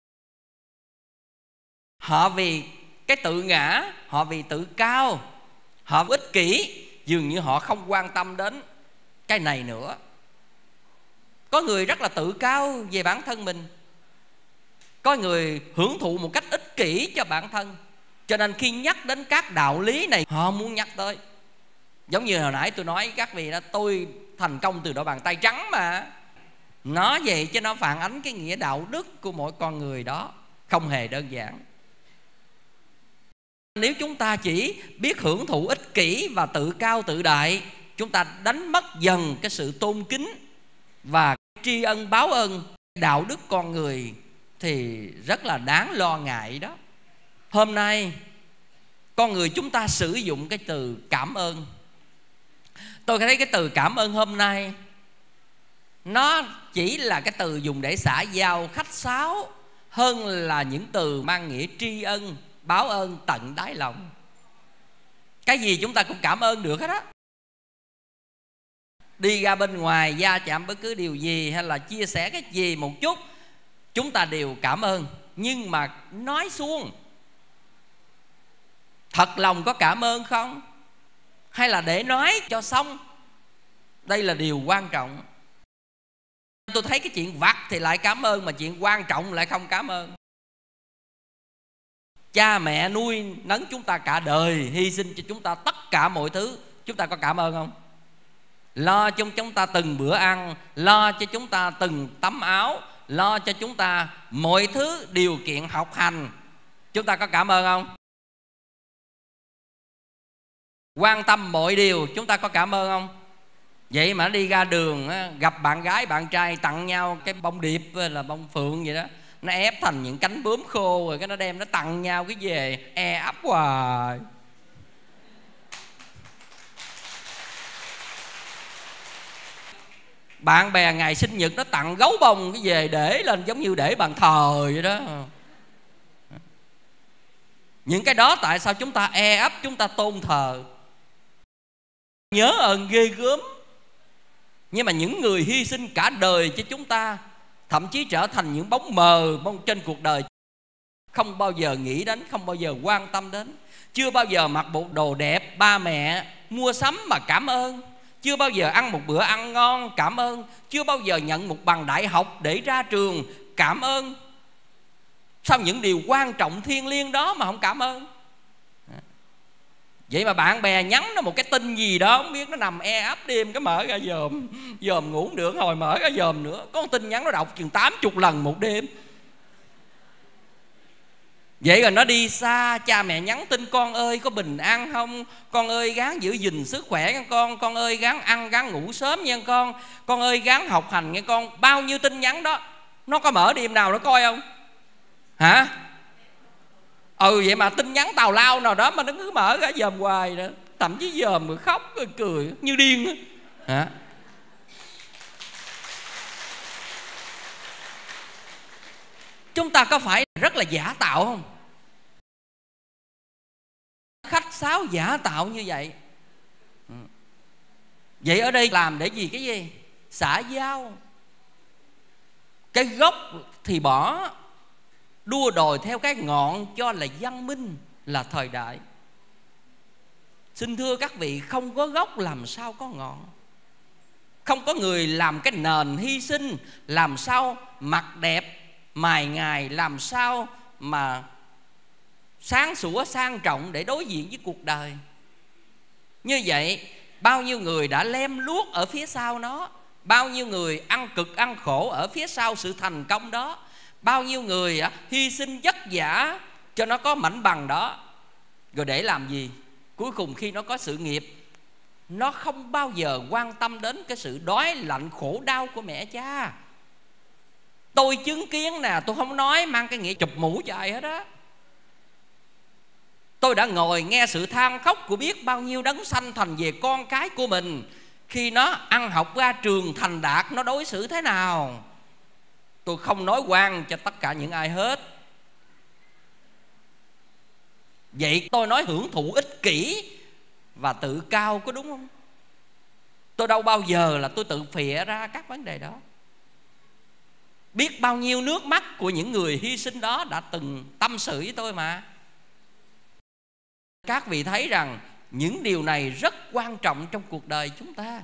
họ vì cái tự ngã, họ vì tự cao, họ ích kỷ, dường như họ không quan tâm đến cái này nữa. Có người rất là tự cao về bản thân mình, có người hưởng thụ một cách ích kỷ cho bản thân, cho nên khi nhắc đến các đạo lý này họ muốn nhắc tới. Giống như hồi nãy tôi nói các vị đó, tôi thành công từ đôi bàn tay trắng mà. Nó vậy chứ nó phản ánh cái nghĩa đạo đức của mỗi con người đó, không hề đơn giản. Nếu chúng ta chỉ biết hưởng thụ ích kỷ và tự cao tự đại, chúng ta đánh mất dần cái sự tôn kính và tri ân báo ơn đạo đức con người, thì rất là đáng lo ngại đó. Hôm nay con người chúng ta sử dụng cái từ cảm ơn. Tôi thấy cái từ cảm ơn hôm nay nó chỉ là cái từ dùng để xã giao khách sáo, hơn là những từ mang nghĩa tri ân, báo ơn tận đáy lòng. Cái gì chúng ta cũng cảm ơn được hết á. Đi ra bên ngoài va chạm bất cứ điều gì hay là chia sẻ cái gì một chút, chúng ta đều cảm ơn. Nhưng mà nói suông, thật lòng có cảm ơn không? Hay là để nói cho xong? Đây là điều quan trọng. Tôi thấy cái chuyện vặt thì lại cảm ơn, mà chuyện quan trọng lại không cảm ơn. Cha mẹ nuôi nấng chúng ta cả đời, hy sinh cho chúng ta tất cả mọi thứ, chúng ta có cảm ơn không? Lo cho chúng ta từng bữa ăn, lo cho chúng ta từng tấm áo, lo cho chúng ta mọi thứ điều kiện học hành, chúng ta có cảm ơn không? Quan tâm mọi điều, chúng ta có cảm ơn không? Vậy mà đi ra đường gặp bạn gái bạn trai tặng nhau cái bông điệp là bông phượng vậy đó, nó ép thành những cánh bướm khô rồi cái nó đem nó tặng nhau cái về, e ấp hoài. Bạn bè ngày sinh nhật nó tặng gấu bông cái về để lên giống như để bàn thờ vậy đó. Những cái đó tại sao chúng ta e ấp, chúng ta tôn thờ, nhớ ơn ghê gớm. Nhưng mà những người hy sinh cả đời cho chúng ta, thậm chí trở thành những bóng mờ trên cuộc đời, không bao giờ nghĩ đến, không bao giờ quan tâm đến. Chưa bao giờ mặc bộ đồ đẹp ba mẹ mua sắm mà cảm ơn. Chưa bao giờ ăn một bữa ăn ngon cảm ơn. Chưa bao giờ nhận một bằng đại học để ra trường cảm ơn. Sao những điều quan trọng thiêng liêng đó mà không cảm ơn? Vậy mà bạn bè nhắn nó một cái tin gì đó không biết, nó nằm e ấp đêm cái mở ra dòm, dòm ngủ không được, hồi mở ra dòm nữa. Có tin nhắn nó đọc chừng tám mươi lần một đêm. Vậy rồi nó đi xa, cha mẹ nhắn tin con ơi có bình an không, con ơi gắng giữ gìn sức khỏe nha con, con ơi gắng ăn gắng ngủ sớm nha con, con ơi gắng học hành nha con. Bao nhiêu tin nhắn đó, nó có mở đêm nào nó coi không? Hả? Ừ, vậy mà tin nhắn tào lao nào đó mà nó cứ mở ra dòm hoài nữa. Thậm chí dòm rồi khóc rồi cười như điên đó. Hả? Chúng ta có phải rất là giả tạo không? Khách sáo giả tạo như vậy. Vậy ở đây làm để gì? Cái gì? Xã giao. Cái gốc thì bỏ, đua đòi theo cái ngọn cho là văn minh, là thời đại. Xin thưa các vị, không có gốc làm sao có ngọn. Không có người làm cái nền hy sinh, làm sao mặt đẹp mài ngài, làm sao mà sáng sủa sang trọng để đối diện với cuộc đời. Như vậy bao nhiêu người đã lem luốc ở phía sau nó, bao nhiêu người ăn cực ăn khổ ở phía sau sự thành công đó, bao nhiêu người hy sinh vất vả cho nó có mảnh bằng đó. Rồi để làm gì? Cuối cùng khi nó có sự nghiệp, nó không bao giờ quan tâm đến cái sự đói lạnh khổ đau của mẹ cha. Tôi chứng kiến nè, tôi không nói mang cái nghĩa chụp mũ cho ai hết á. Tôi đã ngồi nghe sự than khóc của biết bao nhiêu đấng sanh thành về con cái của mình. Khi nó ăn học ra trường thành đạt, nó đối xử thế nào. Tôi không nói oan cho tất cả những ai hết. Vậy tôi nói hưởng thụ ích kỷ và tự cao có đúng không? Tôi đâu bao giờ là tôi tự phịa ra các vấn đề đó. Biết bao nhiêu nước mắt của những người hy sinh đó đã từng tâm sự với tôi mà. Các vị thấy rằng những điều này rất quan trọng trong cuộc đời chúng ta.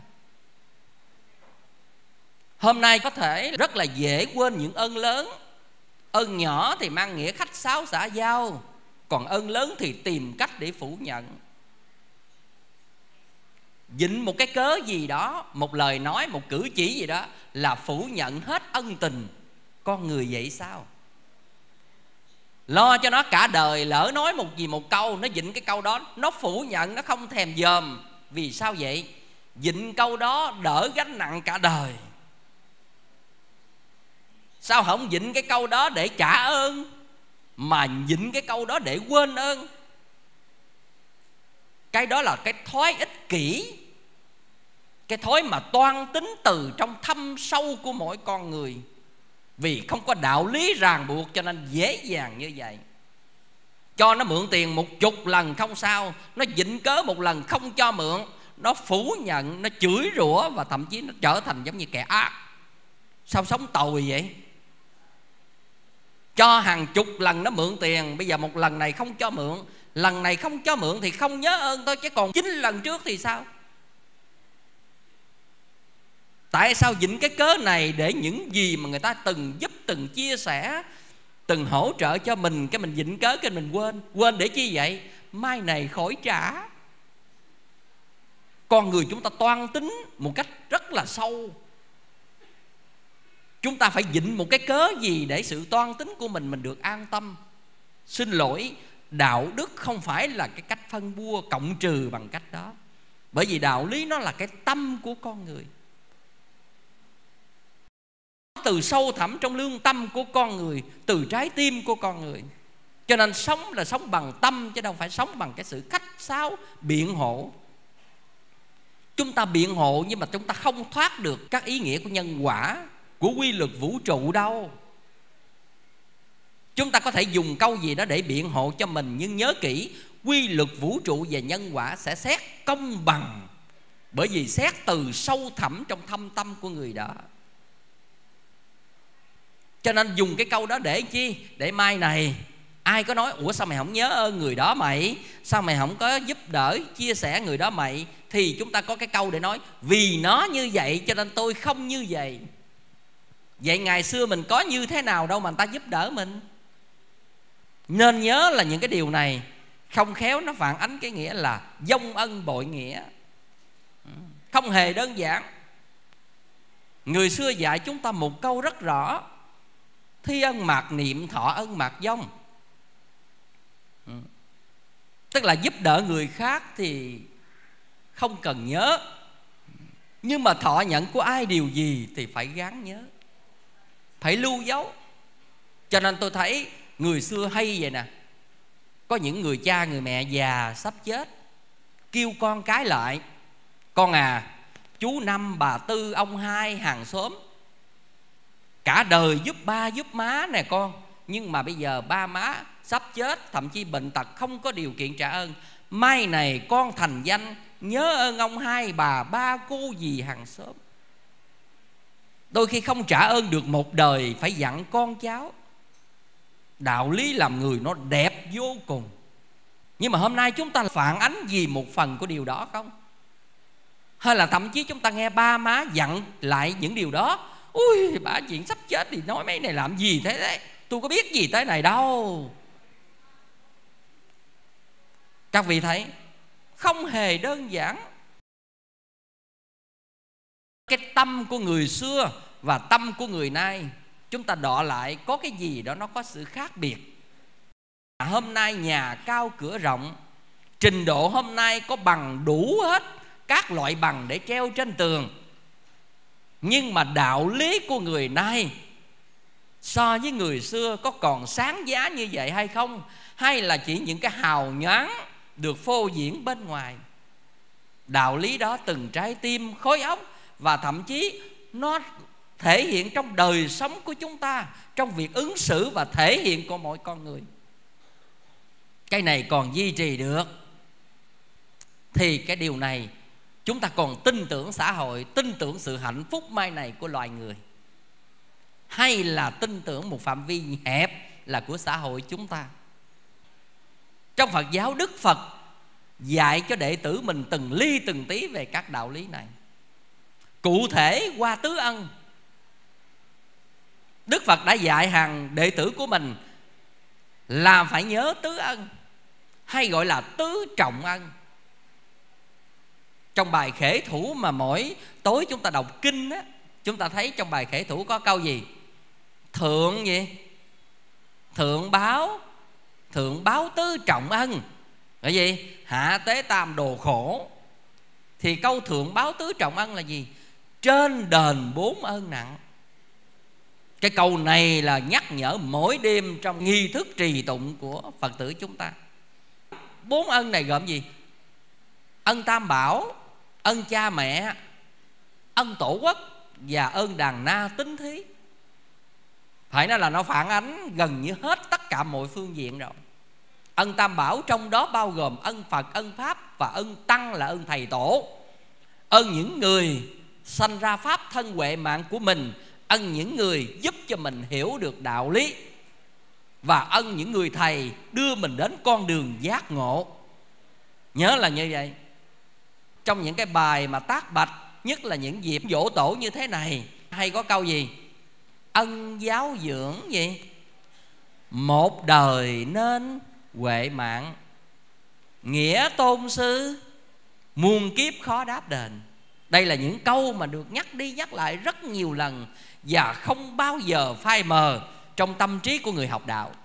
Hôm nay có thể rất là dễ quên những ơn lớn. Ơn nhỏ thì mang nghĩa khách sáo xã giao, còn ơn lớn thì tìm cách để phủ nhận. Dịnh một cái cớ gì đó, một lời nói, một cử chỉ gì đó là phủ nhận hết ân tình. Con người vậy sao? Lo cho nó cả đời, lỡ nói một gì một câu, nó dịnh cái câu đó, nó phủ nhận, nó không thèm dòm. Vì sao vậy? Dịnh câu đó đỡ gánh nặng cả đời. Sao không dịnh cái câu đó để trả ơn, mà dịnh cái câu đó để quên ơn? Cái đó là cái thói ích kỷ, cái thói mà toan tính từ trong thâm sâu của mỗi con người. Vì không có đạo lý ràng buộc cho nên dễ dàng như vậy. Cho nó mượn tiền một chục lần không sao, nó dịnh cớ một lần không cho mượn, nó phủ nhận, nó chửi rủa và thậm chí nó trở thành giống như kẻ ác. Sao sống tồi vậy? Cho hàng chục lần nó mượn tiền, bây giờ một lần này không cho mượn, lần này không cho mượn thì không nhớ ơn thôi, chứ còn chín lần trước thì sao? Tại sao dịnh cái cớ này để những gì mà người ta từng giúp, từng chia sẻ, từng hỗ trợ cho mình, cái mình dịnh cớ cái mình quên. Quên để chi vậy? Mai này khỏi trả. Con người chúng ta toan tính một cách rất là sâu. Chúng ta phải dịnh một cái cớ gì để sự toan tính của mình mình được an tâm. Xin lỗi, đạo đức không phải là cái cách phân bua cộng trừ bằng cách đó. Bởi vì đạo lý nó là cái tâm của con người, từ sâu thẳm trong lương tâm của con người, từ trái tim của con người. Cho nên sống là sống bằng tâm, chứ đâu phải sống bằng cái sự khách sáo biện hộ. Chúng ta biện hộ nhưng mà chúng ta không thoát được các ý nghĩa của nhân quả, của quy luật vũ trụ đâu. Chúng ta có thể dùng câu gì đó để biện hộ cho mình, nhưng nhớ kỹ, quy luật vũ trụ và nhân quả sẽ xét công bằng, bởi vì xét từ sâu thẳm trong thâm tâm của người đó. Cho nên dùng cái câu đó để chi? Để mai này ai có nói ủa sao mày không nhớ ơn người đó mày, sao mày không có giúp đỡ chia sẻ người đó mày, thì chúng ta có cái câu để nói vì nó như vậy cho nên tôi không như vậy. Vậy ngày xưa mình có như thế nào đâu mà người ta giúp đỡ mình. Nên nhớ là những cái điều này không khéo nó phản ánh cái nghĩa là vong ân bội nghĩa, không hề đơn giản. Người xưa dạy chúng ta một câu rất rõ: thi ân mạt niệm, thọ ân mạt vong. Tức là giúp đỡ người khác thì không cần nhớ, nhưng mà thọ nhận của ai điều gì thì phải gắng nhớ, phải lưu dấu. Cho nên tôi thấy người xưa hay vậy nè. Có những người cha người mẹ già sắp chết, kêu con cái lại: con à, chú Năm, bà Tư, ông Hai, hàng xóm cả đời giúp ba giúp má nè con, nhưng mà bây giờ ba má sắp chết, thậm chí bệnh tật, không có điều kiện trả ơn. Mai này con thành danh, nhớ ơn ông Hai, bà, ba, cô, dì, hàng xóm. Đôi khi không trả ơn được một đời, phải dặn con cháu. Đạo lý làm người nó đẹp vô cùng. Nhưng mà hôm nay chúng ta phản ánh gì một phần của điều đó không? Hay là thậm chí chúng ta nghe ba má dặn lại những điều đó: ui, bà chuyện sắp chết thì nói mấy này làm gì thế đấy, tôi có biết gì tới này đâu. Các vị thấy không hề đơn giản. Cái tâm của người xưa và tâm của người nay, chúng ta đọ lại có cái gì đó nó có sự khác biệt. Hôm nay nhà cao cửa rộng, trình độ hôm nay có bằng đủ hết các loại bằng để treo trên tường, nhưng mà đạo lý của người nay so với người xưa có còn sáng giá như vậy hay không? Hay là chỉ những cái hào nhoáng được phô diễn bên ngoài? Đạo lý đó từng trái tim, khối óc, và thậm chí nó thể hiện trong đời sống của chúng ta, trong việc ứng xử và thể hiện của mỗi con người. Cái này còn duy trì được thì cái điều này chúng ta còn tin tưởng xã hội, tin tưởng sự hạnh phúc mai này của loài người, hay là tin tưởng một phạm vi hẹp là của xã hội chúng ta? Trong Phật giáo, Đức Phật dạy cho đệ tử mình từng ly từng tí về các đạo lý này. Cụ thể qua tứ ân, Đức Phật đã dạy hàng đệ tử của mình là phải nhớ tứ ân, hay gọi là tứ trọng ân. Trong bài khể thủ mà mỗi tối chúng ta đọc kinh á, chúng ta thấy trong bài khể thủ có câu gì? Thượng gì? Thượng báo, thượng báo tứ trọng ân. Cái gì? Hạ tế tam đồ khổ. Thì câu thượng báo tứ trọng ân là gì? Trên đền bốn ơn nặng. Cái câu này là nhắc nhở mỗi đêm trong nghi thức trì tụng của Phật tử chúng ta. Bốn ân này gồm gì? Ân tam bảo, ân cha mẹ, ân tổ quốc và ơn đàn na tín thí. Phải nói là nó phản ánh gần như hết tất cả mọi phương diện rồi. Ân tam bảo trong đó bao gồm ân Phật, ân Pháp, và ân Tăng là ân Thầy Tổ. Ân những người sanh ra Pháp thân huệ mạng của mình, ân những người giúp cho mình hiểu được đạo lý, và ân những người thầy đưa mình đến con đường giác ngộ. Nhớ là như vậy. Trong những cái bài mà tác bạch, nhất là những dịp giỗ tổ như thế này, hay có câu gì? Ân giáo dưỡng gì? Một đời nên huệ mạng, nghĩa tôn sư muôn kiếp khó đáp đền. Đây là những câu mà được nhắc đi nhắc lại rất nhiều lần và không bao giờ phai mờ trong tâm trí của người học đạo.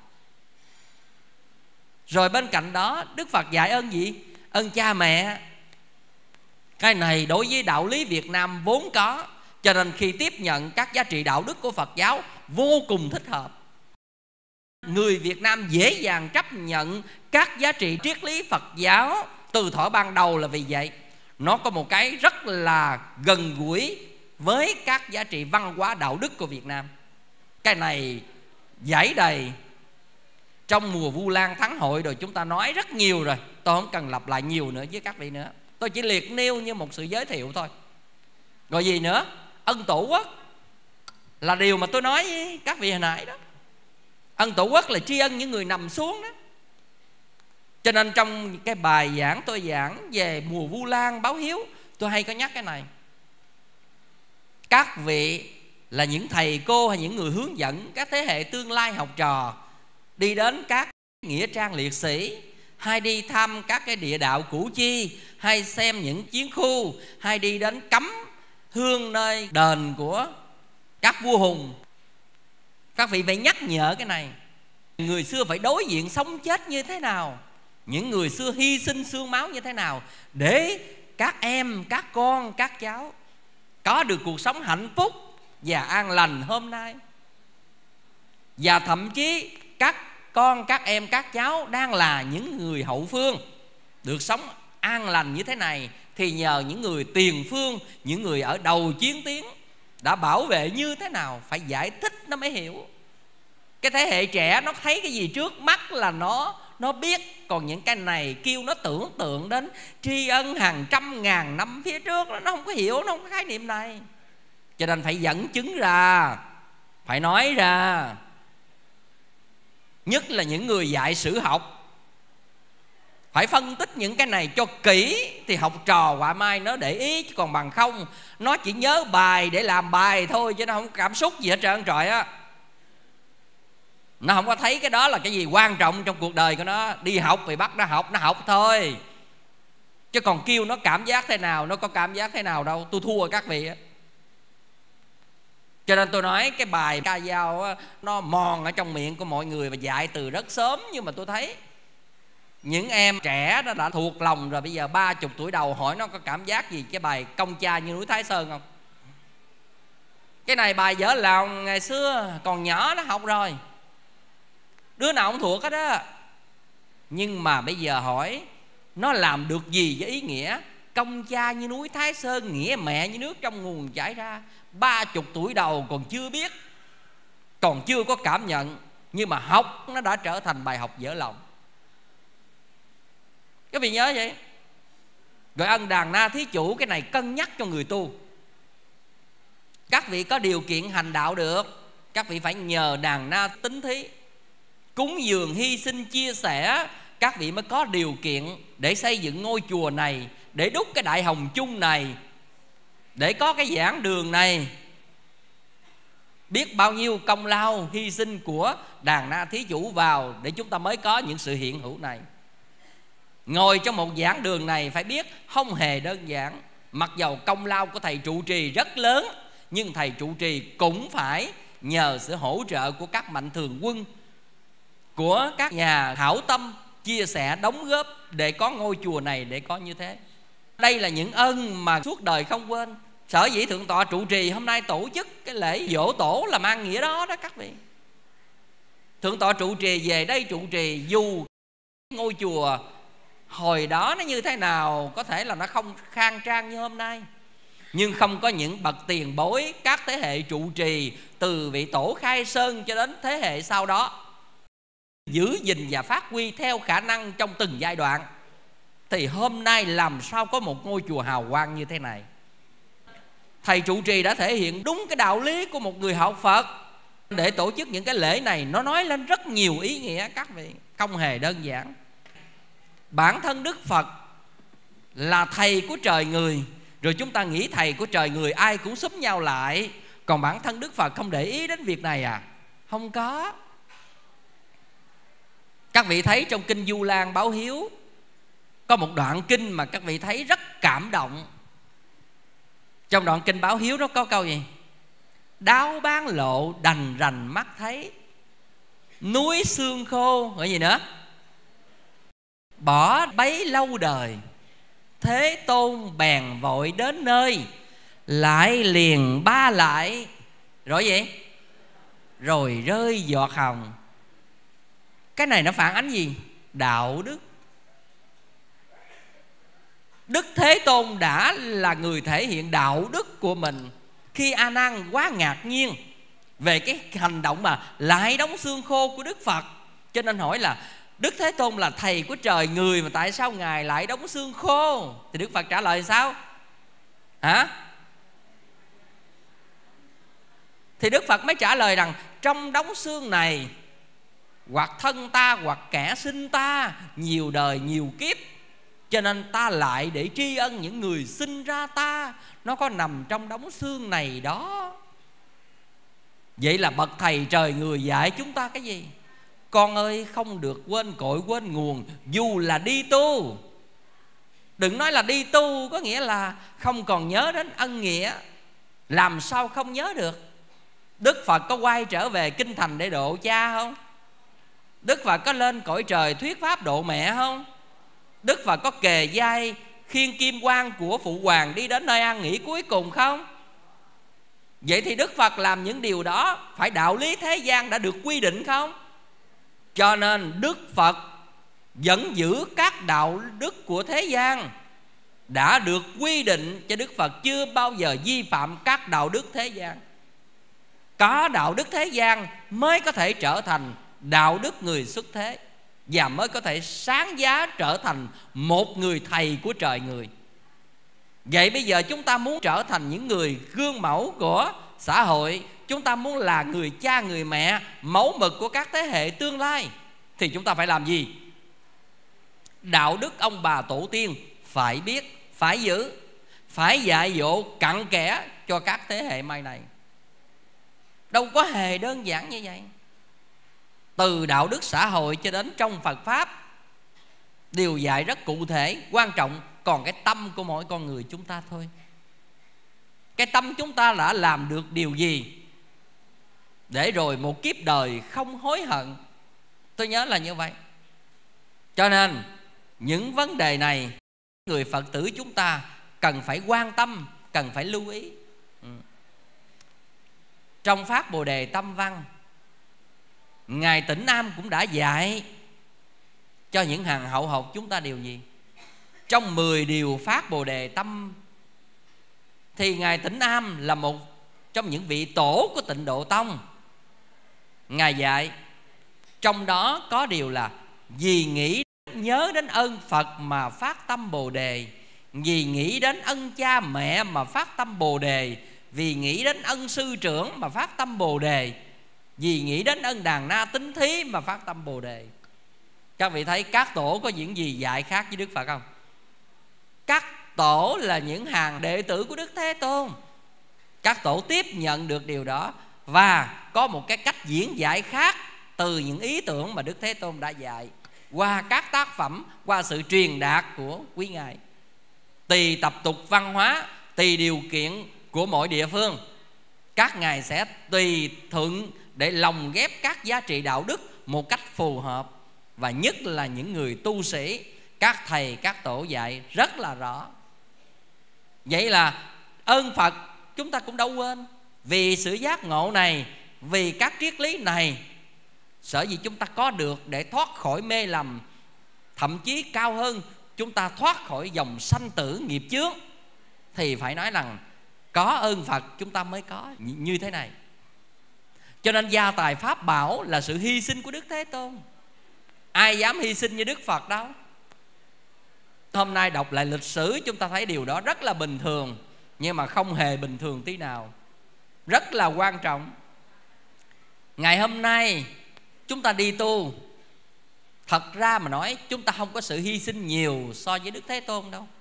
Rồi bên cạnh đó, Đức Phật dạy ơn gì? Ơn cha mẹ. Cái này đối với đạo lý Việt Nam vốn có, cho nên khi tiếp nhận các giá trị đạo đức của Phật giáo vô cùng thích hợp. Người Việt Nam dễ dàng chấp nhận các giá trị triết lý Phật giáo từ thuở ban đầu là vì vậy. Nó có một cái rất là gần gũi với các giá trị văn hóa đạo đức của Việt Nam. Cái này giải đầy trong mùa Vu Lan Thắng Hội rồi, chúng ta nói rất nhiều rồi, tôi không cần lặp lại nhiều nữa với các vị nữa. Tôi chỉ liệt nêu như một sự giới thiệu thôi. Rồi gì nữa? Ân tổ quốc là điều mà tôi nói với các vị hồi nãy đó. Ân tổ quốc là tri ân những người nằm xuống đó. Cho nên trong cái bài giảng tôi giảng về mùa Vu Lan báo hiếu, tôi hay có nhắc cái này. Các vị là những thầy cô hay những người hướng dẫn các thế hệ tương lai học trò đi đến các nghĩa trang liệt sĩ hay đi thăm các cái địa đạo Củ Chi, hay xem những chiến khu, hay đi đến cắm hương nơi đền của các vua hùng. Các vị phải nhắc nhở cái này. Người xưa phải đối diện sống chết như thế nào, những người xưa hy sinh xương máu như thế nào, để các em, các con, các cháu có được cuộc sống hạnh phúc và an lành hôm nay. Và thậm chí các con, các em, các cháu đang là những người hậu phương, được sống an lành như thế này thì nhờ những người tiền phương, những người ở đầu chiến tuyến đã bảo vệ như thế nào. Phải giải thích nó mới hiểu. Cái thế hệ trẻ nó thấy cái gì trước mắt là nó nó biết. Còn những cái này kêu nó tưởng tượng đến tri ân hàng trăm ngàn năm phía trước, nó không có hiểu, nó không có khái niệm này. Cho nên phải dẫn chứng ra, phải nói ra. Nhất là những người dạy sử học, phải phân tích những cái này cho kỹ thì học trò họa mai nó để ý. Chứ còn bằng không nó chỉ nhớ bài để làm bài thôi, chứ nó không có cảm xúc gì hết trơn trọi á. Nó không có thấy cái đó là cái gì quan trọng trong cuộc đời của nó. Đi học thì bắt nó học, nó học thôi. Chứ còn kêu nó cảm giác thế nào, nó có cảm giác thế nào đâu. Tôi thua các vị á. Cho nên tôi nói cái bài ca dao á, nó mòn ở trong miệng của mọi người và dạy từ rất sớm. Nhưng mà tôi thấy những em trẻ đó đã thuộc lòng rồi. Bây giờ ba chục tuổi đầu hỏi nó có cảm giác gì cái bài Công Cha Như Núi Thái Sơn không? Cái này bài dở lòng ngày xưa còn nhỏ nó học rồi, đứa nào không thuộc hết á. Nhưng mà bây giờ hỏi nó làm được gì với ý nghĩa Công cha như núi Thái Sơn, nghĩa mẹ như nước trong nguồn chảy ra. Ba chục tuổi đầu còn chưa biết, còn chưa có cảm nhận, nhưng mà học nó đã trở thành bài học dở lòng. Các vị nhớ vậy. Rồi ân đàn na thí chủ, cái này cân nhắc cho người tu. Các vị có điều kiện hành đạo được, các vị phải nhờ đàn na tính thí, cúng dường, hy sinh, chia sẻ. Các vị mới có điều kiện để xây dựng ngôi chùa này, để đúc cái đại hồng chung này, để có cái giảng đường này. Biết bao nhiêu công lao hy sinh của đàn na thí chủ vào để chúng ta mới có những sự hiện hữu này. Ngồi trong một giảng đường này phải biết không hề đơn giản. Mặc dầu công lao của thầy trụ trì rất lớn, nhưng thầy trụ trì cũng phải nhờ sự hỗ trợ của các mạnh thường quân, của các nhà hảo tâm chia sẻ đóng góp để có ngôi chùa này, để có như thế. Đây là những ân mà suốt đời không quên. Sở dĩ Thượng tọa trụ trì hôm nay tổ chức cái lễ dỗ tổ là mang nghĩa đó đó các vị. Thượng tọa trụ trì về đây trụ trì, dù ngôi chùa hồi đó nó như thế nào, có thể là nó không khang trang như hôm nay, nhưng không có những bậc tiền bối, các thế hệ trụ trì từ vị tổ Khai Sơn cho đến thế hệ sau đó giữ gìn và phát huy theo khả năng trong từng giai đoạn, thì hôm nay làm sao có một ngôi chùa hào quang như thế này. Thầy trụ trì đã thể hiện đúng cái đạo lý của một người học Phật để tổ chức những cái lễ này. Nó nói lên rất nhiều ý nghĩa các vị, không hề đơn giản. Bản thân Đức Phật là thầy của trời người, rồi chúng ta nghĩ thầy của trời người ai cũng xúm nhau lại, còn bản thân Đức Phật không để ý đến việc này à? Không có. Các vị thấy trong kinh Du Lan Báo Hiếu có một đoạn kinh mà các vị thấy rất cảm động. Trong đoạn kinh Báo Hiếu đó có câu gì? Đáo bán lộ đành rành mắt thấy, núi xương khô, gọi gì nữa? Bỏ bấy lâu đời, Thế Tôn bèn vội đến nơi, lại liền ba lại. Rồi gì? Rồi rơi giọt hồng. Cái này nó phản ánh gì? Đạo đức. Đức Thế Tôn đã là người thể hiện đạo đức của mình. Khi A Nan quá ngạc nhiên về cái hành động mà lại đóng xương khô của Đức Phật, cho nên hỏi là Đức Thế Tôn là thầy của trời người mà tại sao Ngài lại đóng xương khô? Thì Đức Phật trả lời sao? Hả? Thì Đức Phật mới trả lời rằng trong đóng xương này, hoặc thân ta hoặc kẻ sinh ta, nhiều đời nhiều kiếp, cho nên ta lại để tri ân những người sinh ra ta. Nó có nằm trong đống xương này đó. Vậy là bậc thầy trời người dạy chúng ta cái gì? Con ơi, không được quên cội quên nguồn dù là đi tu. Đừng nói là đi tu có nghĩa là không còn nhớ đến ân nghĩa. Làm sao không nhớ được? Đức Phật có quay trở về kinh thành để độ cha không? Đức Phật có lên cõi trời thuyết pháp độ mẹ không? Đức Phật có kề vai khiêng kim quan của phụ hoàng đi đến nơi an nghỉ cuối cùng không? Vậy thì Đức Phật làm những điều đó phải đạo lý thế gian đã được quy định không? Cho nên Đức Phật vẫn giữ các đạo đức của thế gian đã được quy định, cho Đức Phật chưa bao giờ vi phạm các đạo đức thế gian. Có đạo đức thế gian mới có thể trở thành đạo đức người xuất thế, và mới có thể sáng giá trở thành một người thầy của trời người. Vậy bây giờ chúng ta muốn trở thành những người gương mẫu của xã hội, chúng ta muốn là người cha người mẹ mẫu mực của các thế hệ tương lai, thì chúng ta phải làm gì? Đạo đức ông bà tổ tiên phải biết, phải giữ, phải dạy dỗ cặn kẽ cho các thế hệ mai này. Đâu có hề đơn giản như vậy. Từ đạo đức xã hội cho đến trong Phật Pháp đều dạy rất cụ thể. Quan trọng còn cái tâm của mỗi con người chúng ta thôi. Cái tâm chúng ta đã làm được điều gì để rồi một kiếp đời không hối hận. Tôi nhớ là như vậy. Cho nên những vấn đề này người Phật tử chúng ta cần phải quan tâm, cần phải lưu ý. ừ. Trong Pháp Bồ Đề Tâm Văn, Ngài Tĩnh Nam cũng đã dạy cho những hàng hậu học chúng ta điều gì? Trong mười điều Pháp Bồ Đề Tâm thì Ngài Tĩnh Nam là một trong những vị tổ của Tịnh Độ Tông. Ngài dạy trong đó có điều là: vì nghĩ nhớ đến ơn Phật mà phát tâm Bồ Đề, vì nghĩ đến ân cha mẹ mà phát tâm Bồ Đề, vì nghĩ đến ân sư trưởng mà phát tâm Bồ Đề, vì nghĩ đến ân đàn na tín thí mà phát tâm Bồ Đề. Các vị thấy các tổ có những gì dạy khác với Đức Phật không? Các tổ là những hàng đệ tử của Đức Thế Tôn. Các tổ tiếp nhận được điều đó và có một cái cách diễn giải khác từ những ý tưởng mà Đức Thế Tôn đã dạy qua các tác phẩm, qua sự truyền đạt của quý ngài. Tùy tập tục văn hóa, tùy điều kiện của mỗi địa phương, các ngài sẽ tùy thuận để lồng ghép các giá trị đạo đức một cách phù hợp. Và nhất là những người tu sĩ, các thầy, các tổ dạy rất là rõ. Vậy là ơn Phật chúng ta cũng đâu quên. Vì sự giác ngộ này, vì các triết lý này, sở dĩ chúng ta có được để thoát khỏi mê lầm, thậm chí cao hơn, chúng ta thoát khỏi dòng sanh tử nghiệp chướng, thì phải nói rằng có ơn Phật chúng ta mới có như thế này. Cho nên gia tài Pháp bảo là sự hy sinh của Đức Thế Tôn. Ai dám hy sinh như Đức Phật đâu. Hôm nay đọc lại lịch sử chúng ta thấy điều đó rất là bình thường, nhưng mà không hề bình thường tí nào, rất là quan trọng. Ngày hôm nay chúng ta đi tu, thật ra mà nói chúng ta không có sự hy sinh nhiều so với Đức Thế Tôn đâu.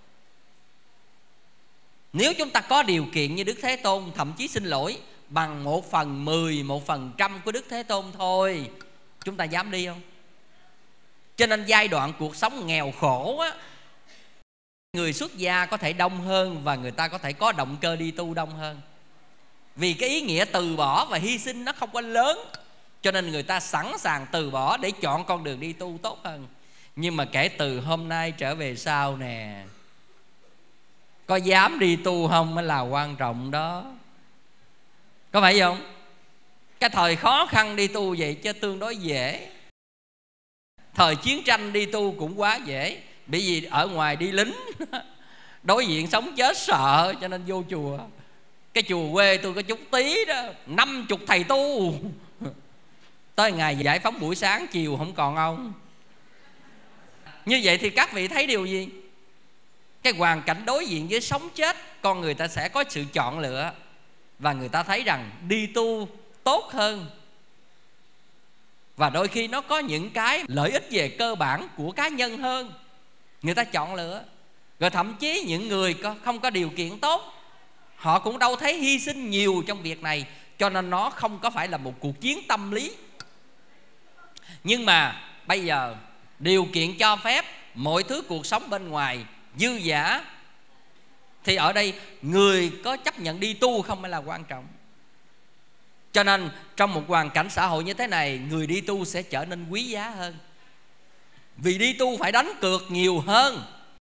Nếu chúng ta có điều kiện như Đức Thế Tôn, thậm chí xin lỗi bằng một phần mười, một phần trăm của Đức Thế Tôn thôi, chúng ta dám đi không? Cho nên giai đoạn cuộc sống nghèo khổ á, người xuất gia có thể đông hơn và người ta có thể có động cơ đi tu đông hơn. Vì cái ý nghĩa từ bỏ và hy sinh nó không có lớn, cho nên người ta sẵn sàng từ bỏ để chọn con đường đi tu tốt hơn. Nhưng mà kể từ hôm nay trở về sau nè, có dám đi tu không mới là quan trọng đó. Có phải không? Cái thời khó khăn đi tu vậy chứ tương đối dễ. Thời chiến tranh đi tu cũng quá dễ, bởi vì ở ngoài đi lính đối diện sống chết sợ, cho nên vô chùa. Cái chùa quê tôi có chút tí đó, năm chục thầy tu. Tới ngày giải phóng buổi sáng chiều không còn ông. Như vậy thì các vị thấy điều gì? Cái hoàn cảnh đối diện với sống chết, con người ta sẽ có sự chọn lựa, và người ta thấy rằng đi tu tốt hơn. Và đôi khi nó có những cái lợi ích về cơ bản của cá nhân hơn, người ta chọn lựa. Rồi thậm chí những người không có điều kiện tốt, họ cũng đâu thấy hy sinh nhiều trong việc này, cho nên nó không có phải là một cuộc chiến tâm lý. Nhưng mà bây giờ điều kiện cho phép mọi thứ cuộc sống bên ngoài dư dả, thì ở đây người có chấp nhận đi tu không mới là quan trọng. Cho nên trong một hoàn cảnh xã hội như thế này, người đi tu sẽ trở nên quý giá hơn. Vì đi tu phải đánh cược nhiều hơn.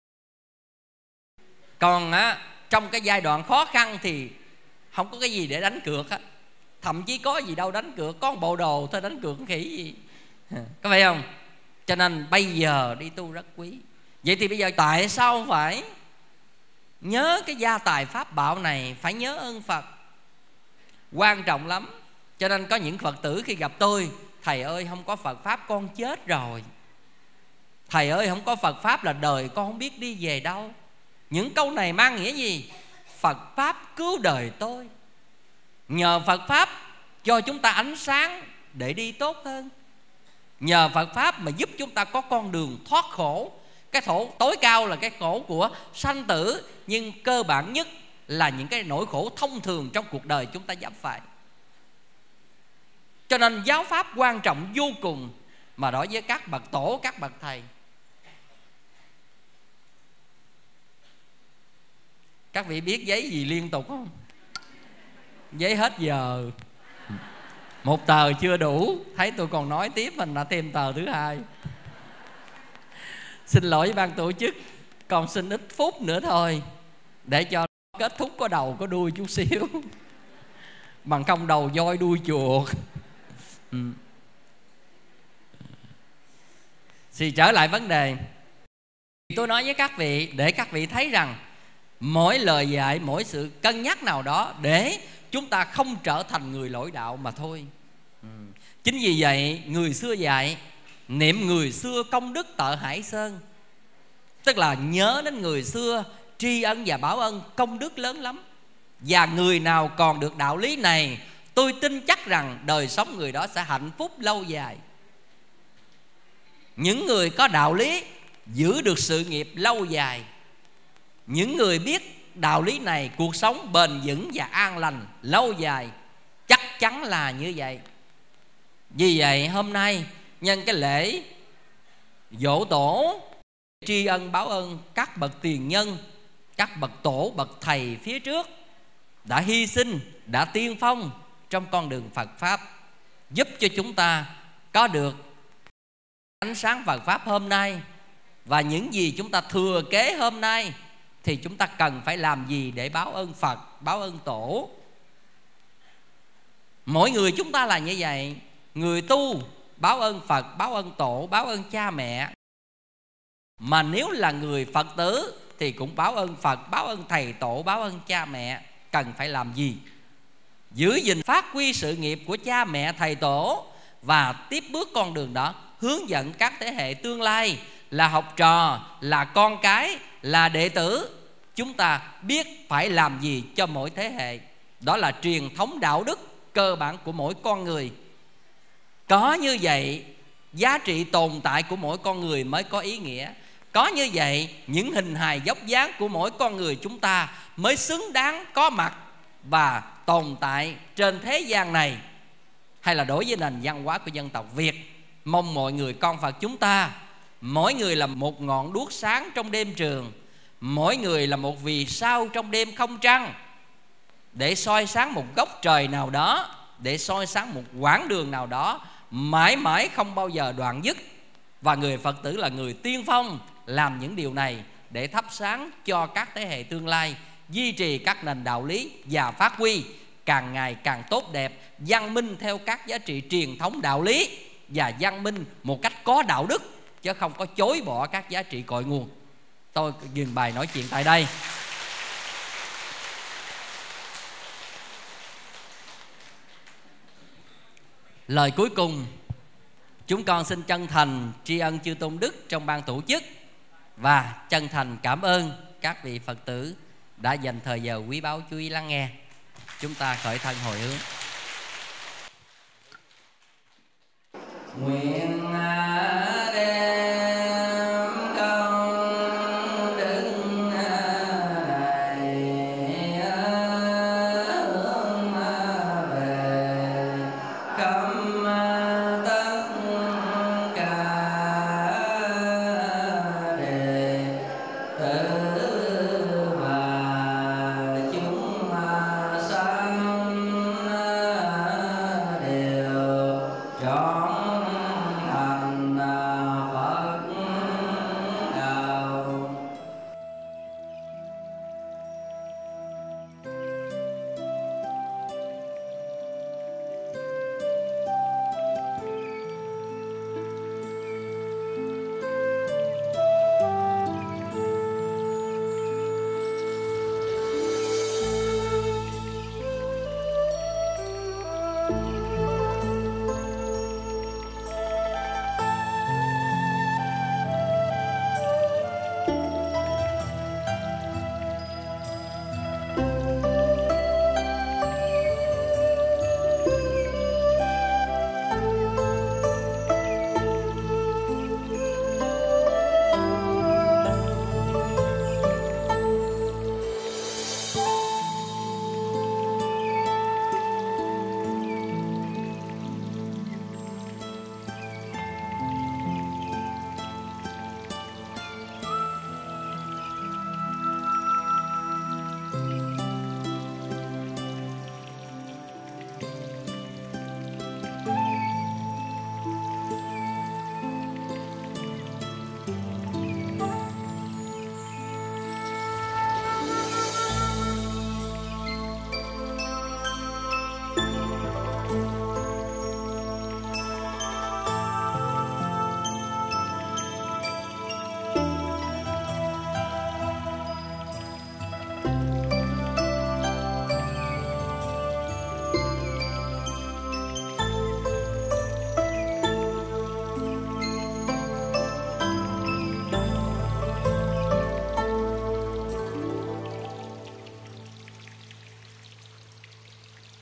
Còn á, trong cái giai đoạn khó khăn thì không có cái gì để đánh cược á. Thậm chí có gì đâu đánh cược, có một bộ đồ thôi, đánh cược khỉ gì. Có phải không? Cho nên bây giờ đi tu rất quý. Vậy thì bây giờ tại sao phải nhớ cái gia tài pháp bảo này? Phải nhớ ơn Phật, quan trọng lắm. Cho nên có những Phật tử khi gặp tôi: thầy ơi, không có Phật pháp con chết rồi. Thầy ơi, không có Phật pháp là đời con không biết đi về đâu. Những câu này mang nghĩa gì? Phật pháp cứu đời tôi. Nhờ Phật pháp cho chúng ta ánh sáng để đi tốt hơn. Nhờ Phật pháp mà giúp chúng ta có con đường thoát khổ. Cái thổ tối cao là cái khổ của sanh tử, nhưng cơ bản nhất là những cái nỗi khổ thông thường trong cuộc đời chúng ta giáp phải. Cho nên giáo pháp quan trọng vô cùng. Mà đối với các bậc tổ, các bậc thầy, các vị biết giấy gì liên tục không? Giấy hết giờ. Một tờ chưa đủ, thấy tôi còn nói tiếp, mình đã thêm tờ thứ hai. Xin lỗi với ban tổ chức, còn xin ít phút nữa thôi, để cho kết thúc có đầu có đuôi chút xíu. Bằng không đầu voi đuôi chuột. ừ. Thì trở lại vấn đề, tôi nói với các vị để các vị thấy rằng mỗi lời dạy, mỗi sự cân nhắc nào đó để chúng ta không trở thành người lỗi đạo mà thôi. ừ. Chính vì vậy người xưa dạy niệm người xưa công đức tợ Hải Sơn. Tức là nhớ đến người xưa, tri ân và báo ân, công đức lớn lắm. Và người nào còn được đạo lý này, tôi tin chắc rằng đời sống người đó sẽ hạnh phúc lâu dài. Những người có đạo lý giữ được sự nghiệp lâu dài. Những người biết đạo lý này, cuộc sống bền vững và an lành lâu dài. Chắc chắn là như vậy. Vì vậy hôm nay nhân cái lễ giỗ tổ, tri ân báo ơn các bậc tiền nhân, các bậc tổ, bậc thầy phía trước đã hy sinh, đã tiên phong trong con đường Phật pháp, giúp cho chúng ta có được ánh sáng Phật pháp hôm nay. Và những gì chúng ta thừa kế hôm nay thì chúng ta cần phải làm gì để báo ơn Phật, báo ơn tổ. Mỗi người chúng ta là như vậy. Người tu báo ơn Phật, báo ơn tổ, báo ơn cha mẹ. Mà nếu là người Phật tử thì cũng báo ơn Phật, báo ơn thầy tổ, báo ơn cha mẹ. Cần phải làm gì? Giữ gìn phát huy sự nghiệp của cha mẹ thầy tổ, và tiếp bước con đường đó, hướng dẫn các thế hệ tương lai là học trò, là con cái, là đệ tử. Chúng ta biết phải làm gì cho mỗi thế hệ. Đó là truyền thống đạo đức cơ bản của mỗi con người. Có như vậy, giá trị tồn tại của mỗi con người mới có ý nghĩa. Có như vậy, những hình hài dốc dáng của mỗi con người chúng ta mới xứng đáng có mặt và tồn tại trên thế gian này, hay là đối với nền văn hóa của dân tộc Việt. Mong mọi người con Phật chúng ta, mỗi người là một ngọn đuốc sáng trong đêm trường, mỗi người là một vì sao trong đêm không trăng, để soi sáng một góc trời nào đó, để soi sáng một quãng đường nào đó, mãi mãi không bao giờ đoạn dứt. Và người Phật tử là người tiên phong làm những điều này để thắp sáng cho các thế hệ tương lai, duy trì các nền đạo lý và phát huy càng ngày càng tốt đẹp, văn minh theo các giá trị truyền thống đạo lý, và văn minh một cách có đạo đức, chứ không có chối bỏ các giá trị cội nguồn. Tôi dừng bài nói chuyện tại đây. Lời cuối cùng, chúng con xin chân thành tri ân chư tôn đức trong ban tổ chức, và chân thành cảm ơn các vị Phật tử đã dành thời giờ quý báu chú ý lắng nghe. Chúng ta khởi thân hồi hướng. Nguyện